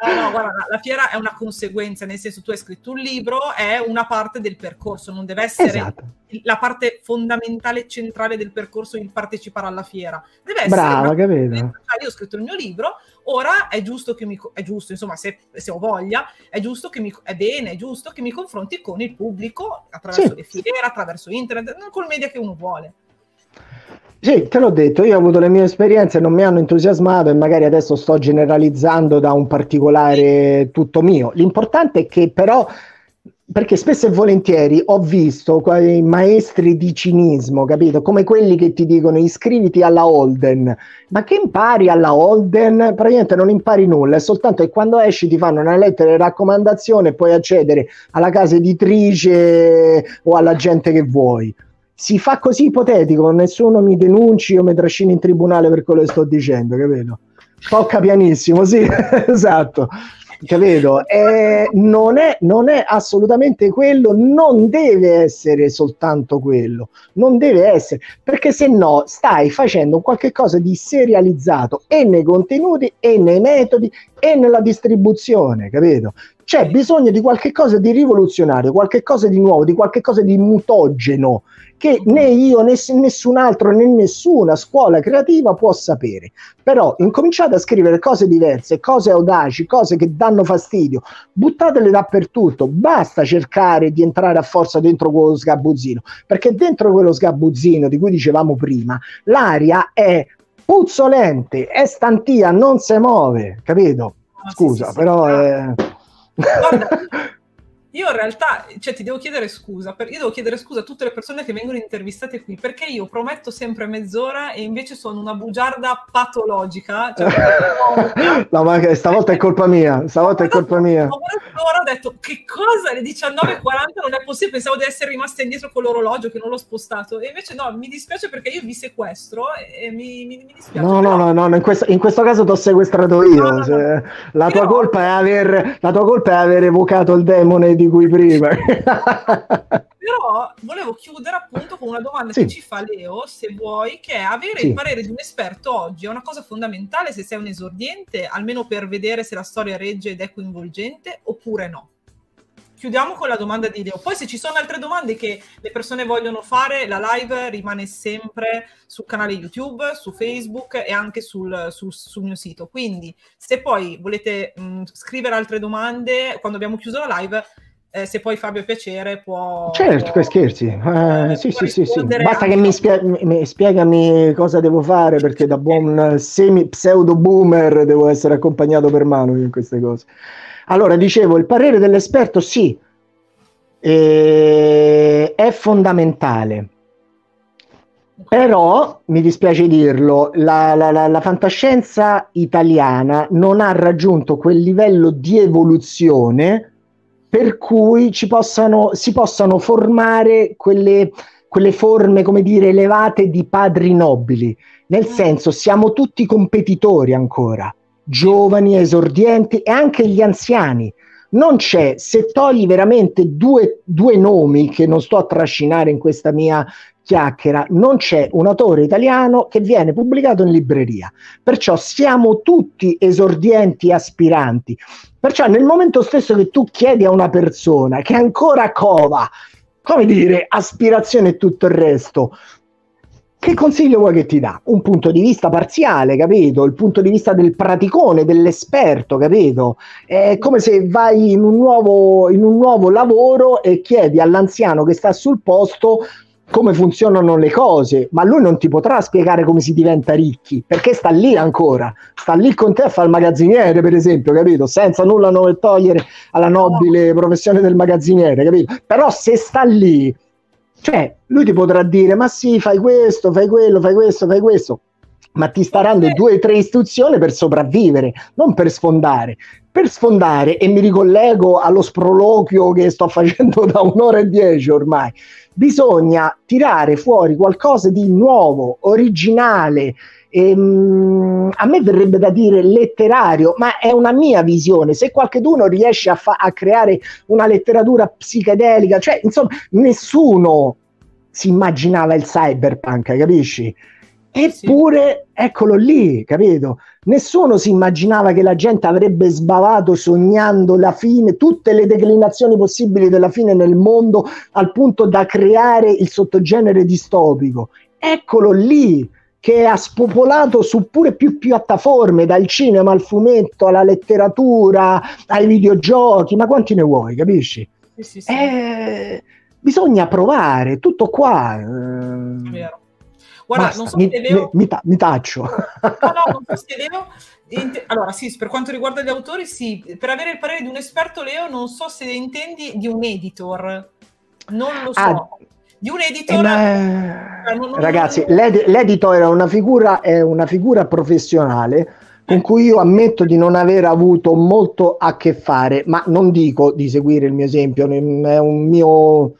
No, guarda, la fiera è una conseguenza, nel senso, tu hai scritto un libro, è una parte del percorso, non deve essere Esatto. la parte fondamentale, centrale del percorso, il partecipare alla fiera. Deve essere Brava, capito? io ho scritto il mio libro, ora è giusto che è giusto, insomma, se ho voglia, è giusto che è giusto che mi confronti con il pubblico attraverso le fiere, attraverso internet, col media che uno vuole. Sì, te l'ho detto, io ho avuto le mie esperienze, non mi hanno entusiasmato e magari adesso sto generalizzando da un particolare tutto mio. L'importante è che però, perché spesso e volentieri ho visto quei maestri di cinismo, capito? Come quelli che ti dicono iscriviti alla Holden, ma che impari alla Holden? Praticamente non impari nulla, è soltanto che quando esci ti fanno una lettera di raccomandazione e puoi accedere alla casa editrice o alla gente che vuoi. Si fa così ipotetico, nessuno mi denunci o mi trascini in tribunale per quello che sto dicendo, capito? Tocca pianissimo, sì, esatto, capito? Non è assolutamente quello, non deve essere soltanto quello, non deve essere, perché se no stai facendo qualche cosa di serializzato e nei contenuti e nei metodi e nella distribuzione, capito? C'è bisogno di qualche cosa di rivoluzionario, qualche cosa di nuovo, di qualche cosa di mutageno, che né io né nessun altro né nessuna scuola creativa può sapere. Però incominciate a scrivere cose diverse, cose audaci, cose che danno fastidio, buttatele dappertutto, basta cercare di entrare a forza dentro quello sgabuzzino, perché dentro quello sgabuzzino di cui dicevamo prima l'aria è puzzolente, è stantia, non si muove, capito? Scusa, sì, però guarda, io in realtà, cioè, ti devo chiedere scusa, io devo chiedere scusa a tutte le persone che vengono intervistate qui, perché io prometto sempre mezz'ora e invece sono una bugiarda patologica. Cioè, no, ma stavolta è colpa mia, stavolta è colpa mia. Ho detto, che cosa? Alle 19:40 non è possibile, pensavo di essere rimasta indietro con l'orologio, che non l'ho spostato, e invece no, mi dispiace perché io vi sequestro e mi dispiace. No, in questo caso ti ho sequestrato io. La tua colpa è aver evocato il demone di cui prima. Però volevo chiudere appunto con una domanda che ci fa Leo, se vuoi, che è avere il parere di un esperto oggi è una cosa fondamentale se sei un esordiente, almeno per vedere se la storia regge ed è coinvolgente, oppure no? Chiudiamo con la domanda di Leo. Poi se ci sono altre domande che le persone vogliono fare, la live rimane sempre sul canale YouTube, su Facebook e anche sul mio sito. Quindi se poi volete scrivere altre domande, quando abbiamo chiuso la live, se poi Fabio piacere può... Certo, che scherzi. Sì. Basta che spiegami cosa devo fare, perché da buon pseudo boomer devo essere accompagnato per mano in queste cose. Allora, dicevo, il parere dell'esperto sì, è fondamentale, però, mi dispiace dirlo, la fantascienza italiana non ha raggiunto quel livello di evoluzione per cui si possano formare quelle forme, come dire, elevate di padri nobili, nel senso siamo tutti competitori ancora, giovani, esordienti e anche gli anziani. Non c'è, se togli veramente due nomi che non sto a trascinare in questa mia chiacchiera, non c'è un autore italiano che viene pubblicato in libreria, perciò siamo tutti esordienti aspiranti. Perciò nel momento stesso che tu chiedi a una persona che ancora cova, come dire, aspirazione e tutto il resto, che consiglio vuoi che ti dà? Un punto di vista parziale, capito? Il punto di vista del praticone, dell'esperto, capito? È come se vai in un nuovo lavoro e chiedi all'anziano che sta sul posto come funzionano le cose, ma lui non ti potrà spiegare come si diventa ricchi, perché sta lì ancora, sta lì con te a fare il magazziniere, per esempio, capito? Senza nulla togliere alla nobile professione del magazziniere, capito? Però se sta lì, cioè, lui ti potrà dire, ma sì, fai questo, fai quello, fai questo, fai questo, ma ti sta dando 2 o 3 istruzioni per sopravvivere, non per sfondare. Per sfondare, e mi ricollego allo sproloquio che sto facendo da 1 ora e 10 ormai, bisogna tirare fuori qualcosa di nuovo, originale, a me verrebbe da dire letterario, ma è una mia visione. Se qualcuno riesce a creare una letteratura psichedelica, cioè insomma nessuno si immaginava il cyberpunk, capisci? Eppure, eccolo lì, capito? Nessuno si immaginava che la gente avrebbe sbavato sognando la fine, tutte le declinazioni possibili della fine nel mondo, al punto da creare il sottogenere distopico. Eccolo lì, che ha spopolato su pure più piattaforme, dal cinema al fumetto, alla letteratura, ai videogiochi, ma quanti ne vuoi, capisci? Sì. Bisogna provare, tutto qua. È vero. Guarda, Basta, non so se devo... mi taccio. No, non so se devo... Allora, sì, per quanto riguarda gli autori, sì. Per avere il parere di un esperto, Leo, non so se intendi di un editor. Non lo so. Di un editor... Ragazzi, l'editor è una figura professionale con cui io ammetto di non aver avuto molto a che fare, ma non dico di seguire il mio esempio, è un mio...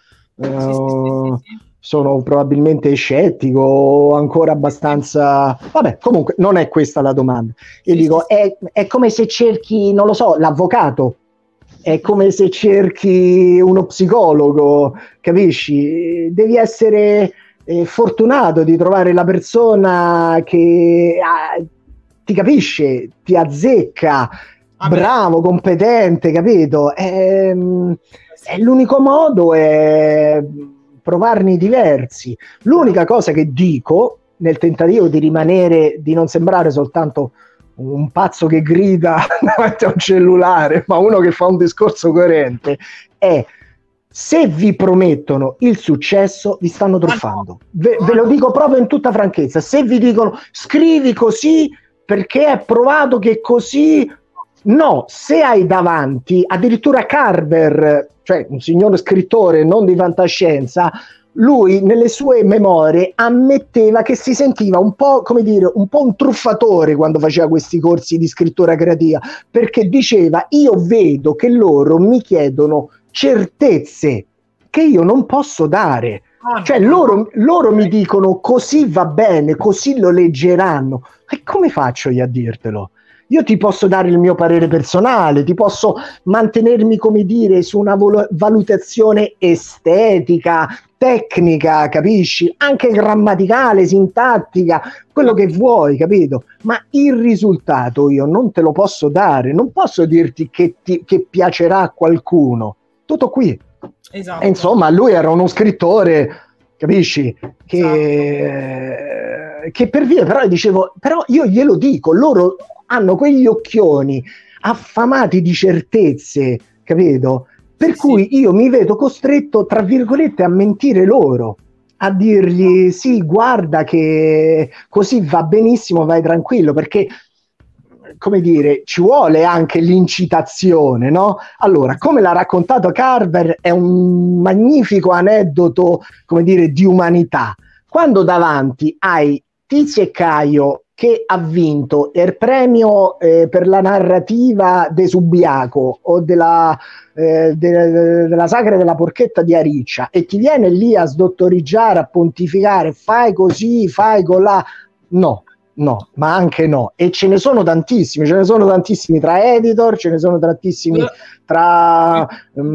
Sì. Sono probabilmente scettico, ancora abbastanza... Vabbè, comunque non è questa la domanda. Io dico, è come se cerchi, non lo so, l'avvocato, è come se cerchi uno psicologo, capisci? Devi essere fortunato di trovare la persona che ti capisce, ti azzecca, bravo, competente, capito? L'unico modo è provarne diversi. L'unica cosa che dico, nel tentativo di rimanere, di non sembrare soltanto un pazzo che grida davanti a un cellulare, ma uno che fa un discorso coerente, è: se vi promettono il successo, vi stanno truffando. Ve lo dico proprio in tutta franchezza. Se vi dicono scrivi così perché è provato che così... No, se hai davanti addirittura Carver, cioè un signor scrittore non di fantascienza, lui nelle sue memorie ammetteva che si sentiva un po', come dire, un po' un truffatore quando faceva questi corsi di scrittura creativa, perché diceva: io vedo che loro mi chiedono certezze che io non posso dare. Cioè loro mi dicono così va bene, così lo leggeranno. E come faccio io a dirtelo? Io ti posso dare il mio parere personale, ti posso mantenermi, come dire, su una valutazione estetica, tecnica, capisci? Anche grammaticale, sintattica, quello che vuoi, capito? Ma il risultato io non te lo posso dare, non posso dirti che piacerà a qualcuno. Tutto qui. Esatto. E insomma, lui era uno scrittore, capisci? Che per via, però dicevo, però io glielo dico, loro hanno quegli occhioni affamati di certezze, capito? Per cui io mi vedo costretto, tra virgolette, a mentire loro, a dirgli sì, guarda che così va benissimo, vai tranquillo, perché, come dire, ci vuole anche l'incitazione, no? Allora, come l'ha raccontato Carver, è un magnifico aneddoto, come dire, di umanità. Quando davanti hai Tizio e Caio che ha vinto il premio per la narrativa de Subiaco o della sagra della porchetta di Ariccia, e ti viene lì a sdottorigiare, a pontificare, fai così, fai colà, no, ma anche no. E ce ne sono tantissimi tra editor, ce ne sono tantissimi tra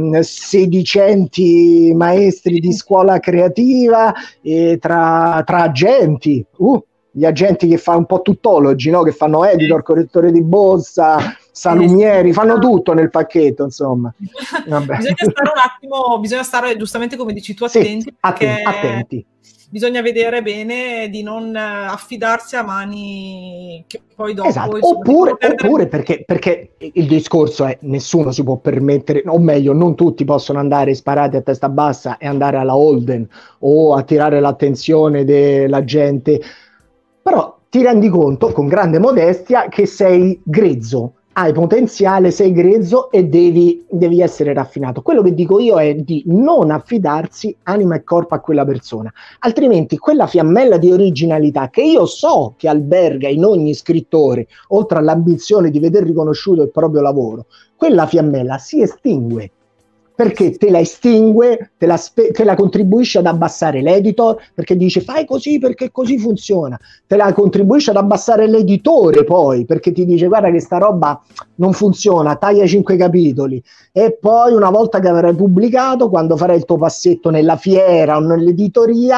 sedicenti maestri di scuola creativa, e tra agenti, gli agenti che fanno un po' tuttologi, no? Che fanno editor, correttore di borsa, salumieri, fanno tutto nel pacchetto, insomma. Vabbè. Bisogna stare giustamente, come dici tu, attenti. Sì, attenti. Bisogna vedere bene di non affidarsi a mani che poi dopo... Esatto. Oppure perché il discorso è: nessuno si può permettere, o meglio, non tutti possono andare sparati a testa bassa e andare alla Holden o attirare l'attenzione della gente. Però ti rendi conto, con grande modestia, che sei grezzo, hai potenziale, sei grezzo e devi essere raffinato. Quello che dico io è di non affidarsi anima e corpo a quella persona, altrimenti quella fiammella di originalità che io so che alberga in ogni scrittore, oltre all'ambizione di veder riconosciuto il proprio lavoro, quella fiammella si estingue. Perché te la estingue, te la contribuisce ad abbassare l'editor, perché dice fai così perché così funziona, te la contribuisce ad abbassare l'editore poi, perché ti dice guarda che sta roba non funziona, taglia 5 capitoli, e poi una volta che avrai pubblicato, quando farai il tuo passetto nella fiera o nell'editoria,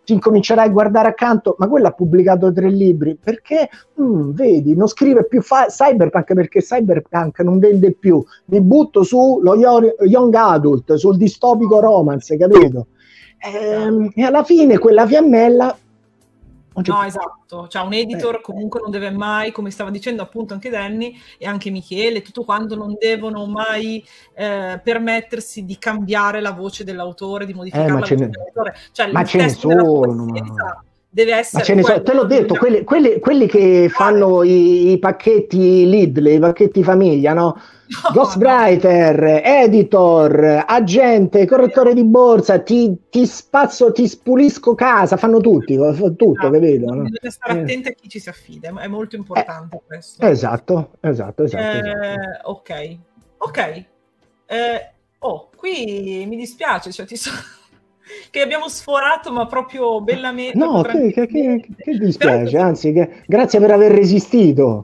ti incomincerai a guardare accanto, ma quello ha pubblicato 3 libri, perché vedi, non scrive più Cyberpunk perché Cyberpunk non vende più, mi butto sullo young adult, sul distopico romance, capito? E alla fine quella fiammella... No, esatto, cioè un editor comunque non deve mai, come stava dicendo appunto anche Danny e anche Michele, tutto quanto, non devono mai permettersi di cambiare la voce dell'autore, di modificare la voce dell'autore. Cioè, ma il ce ne testo della sono, poesia deve essere... Ma ce ne so, te l'ho detto, quelli che fanno i pacchetti Lidl, i pacchetti famiglia, no? Ghostwriter, editor, agente, correttore di borsa, ti spazzo, ti spulisco casa, fanno tutto, capito? No? Bisogna stare attenti a chi ci si affida, è molto importante questo. Esatto. Ok. Qui mi dispiace, cioè che abbiamo sforato, ma proprio bellamente. No, che dispiace, anzi, grazie per aver resistito.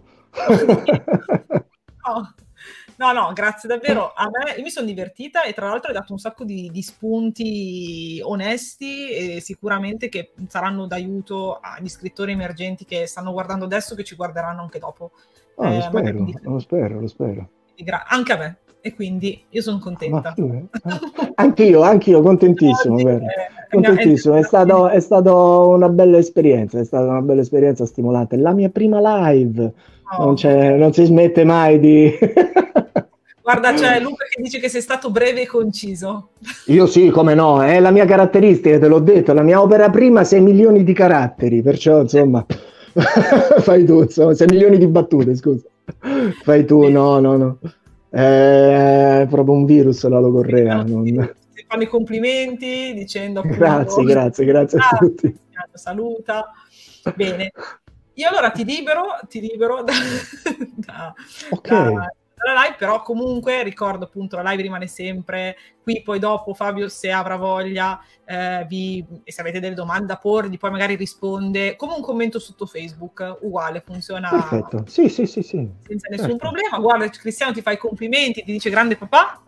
No, grazie davvero. A me, io mi sono divertita e tra l'altro hai dato un sacco di spunti onesti e sicuramente che saranno d'aiuto agli scrittori emergenti che stanno guardando adesso, che ci guarderanno anche dopo. Lo spero. Anche a me. E quindi io sono contenta. Anch'io, contentissimo. Contentissimo. È stata una bella esperienza, stimolante. La mia prima live, non si smette mai di... Guarda, c'è Luca che dice che sei stato breve e conciso. Io sì, come no, è la mia caratteristica, te l'ho detto, la mia opera prima 6 milioni di caratteri, perciò insomma, fai tu, insomma, 6 milioni di battute, scusa. Fai tu, no. È proprio un virus la logorrea. Ti fanno i complimenti dicendo appunto, grazie a tutti. Saluta. Bene. Io allora ti libero dalla live, però comunque ricordo appunto la live rimane sempre qui, poi dopo Fabio se avrà voglia se avete delle domande da porgli poi magari risponde come un commento sotto Facebook, uguale, funziona. Perfetto, sì. Senza nessun problema. Guarda, Cristiano ti fa i complimenti, ti dice grande papà.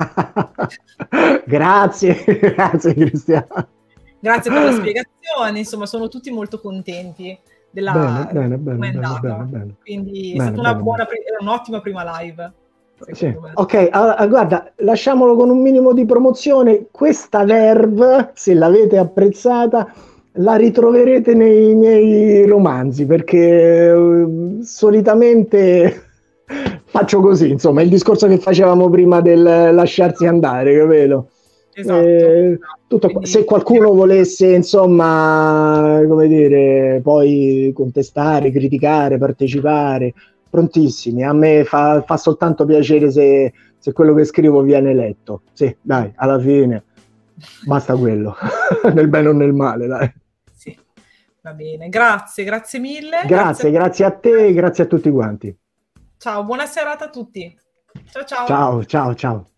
Grazie Cristiano. Grazie per la spiegazione, insomma sono tutti molto contenti della come è andata. Quindi è stata un'ottima prima live. Sì. Ok, guarda, lasciamolo con un minimo di promozione. Questa verve, se l'avete apprezzata, la ritroverete nei miei romanzi, perché solitamente faccio così, insomma, il discorso che facevamo prima del lasciarsi andare, capito? Esatto. Quindi, se qualcuno volesse, insomma, come dire, poi contestare, criticare, partecipare, prontissimi. A me fa soltanto piacere se quello che scrivo viene letto. Sì, dai, alla fine basta quello, nel bene o nel male, dai. Sì, va bene. Grazie mille. Grazie a te e grazie a tutti quanti. Ciao, buona serata a tutti. Ciao. Ciao.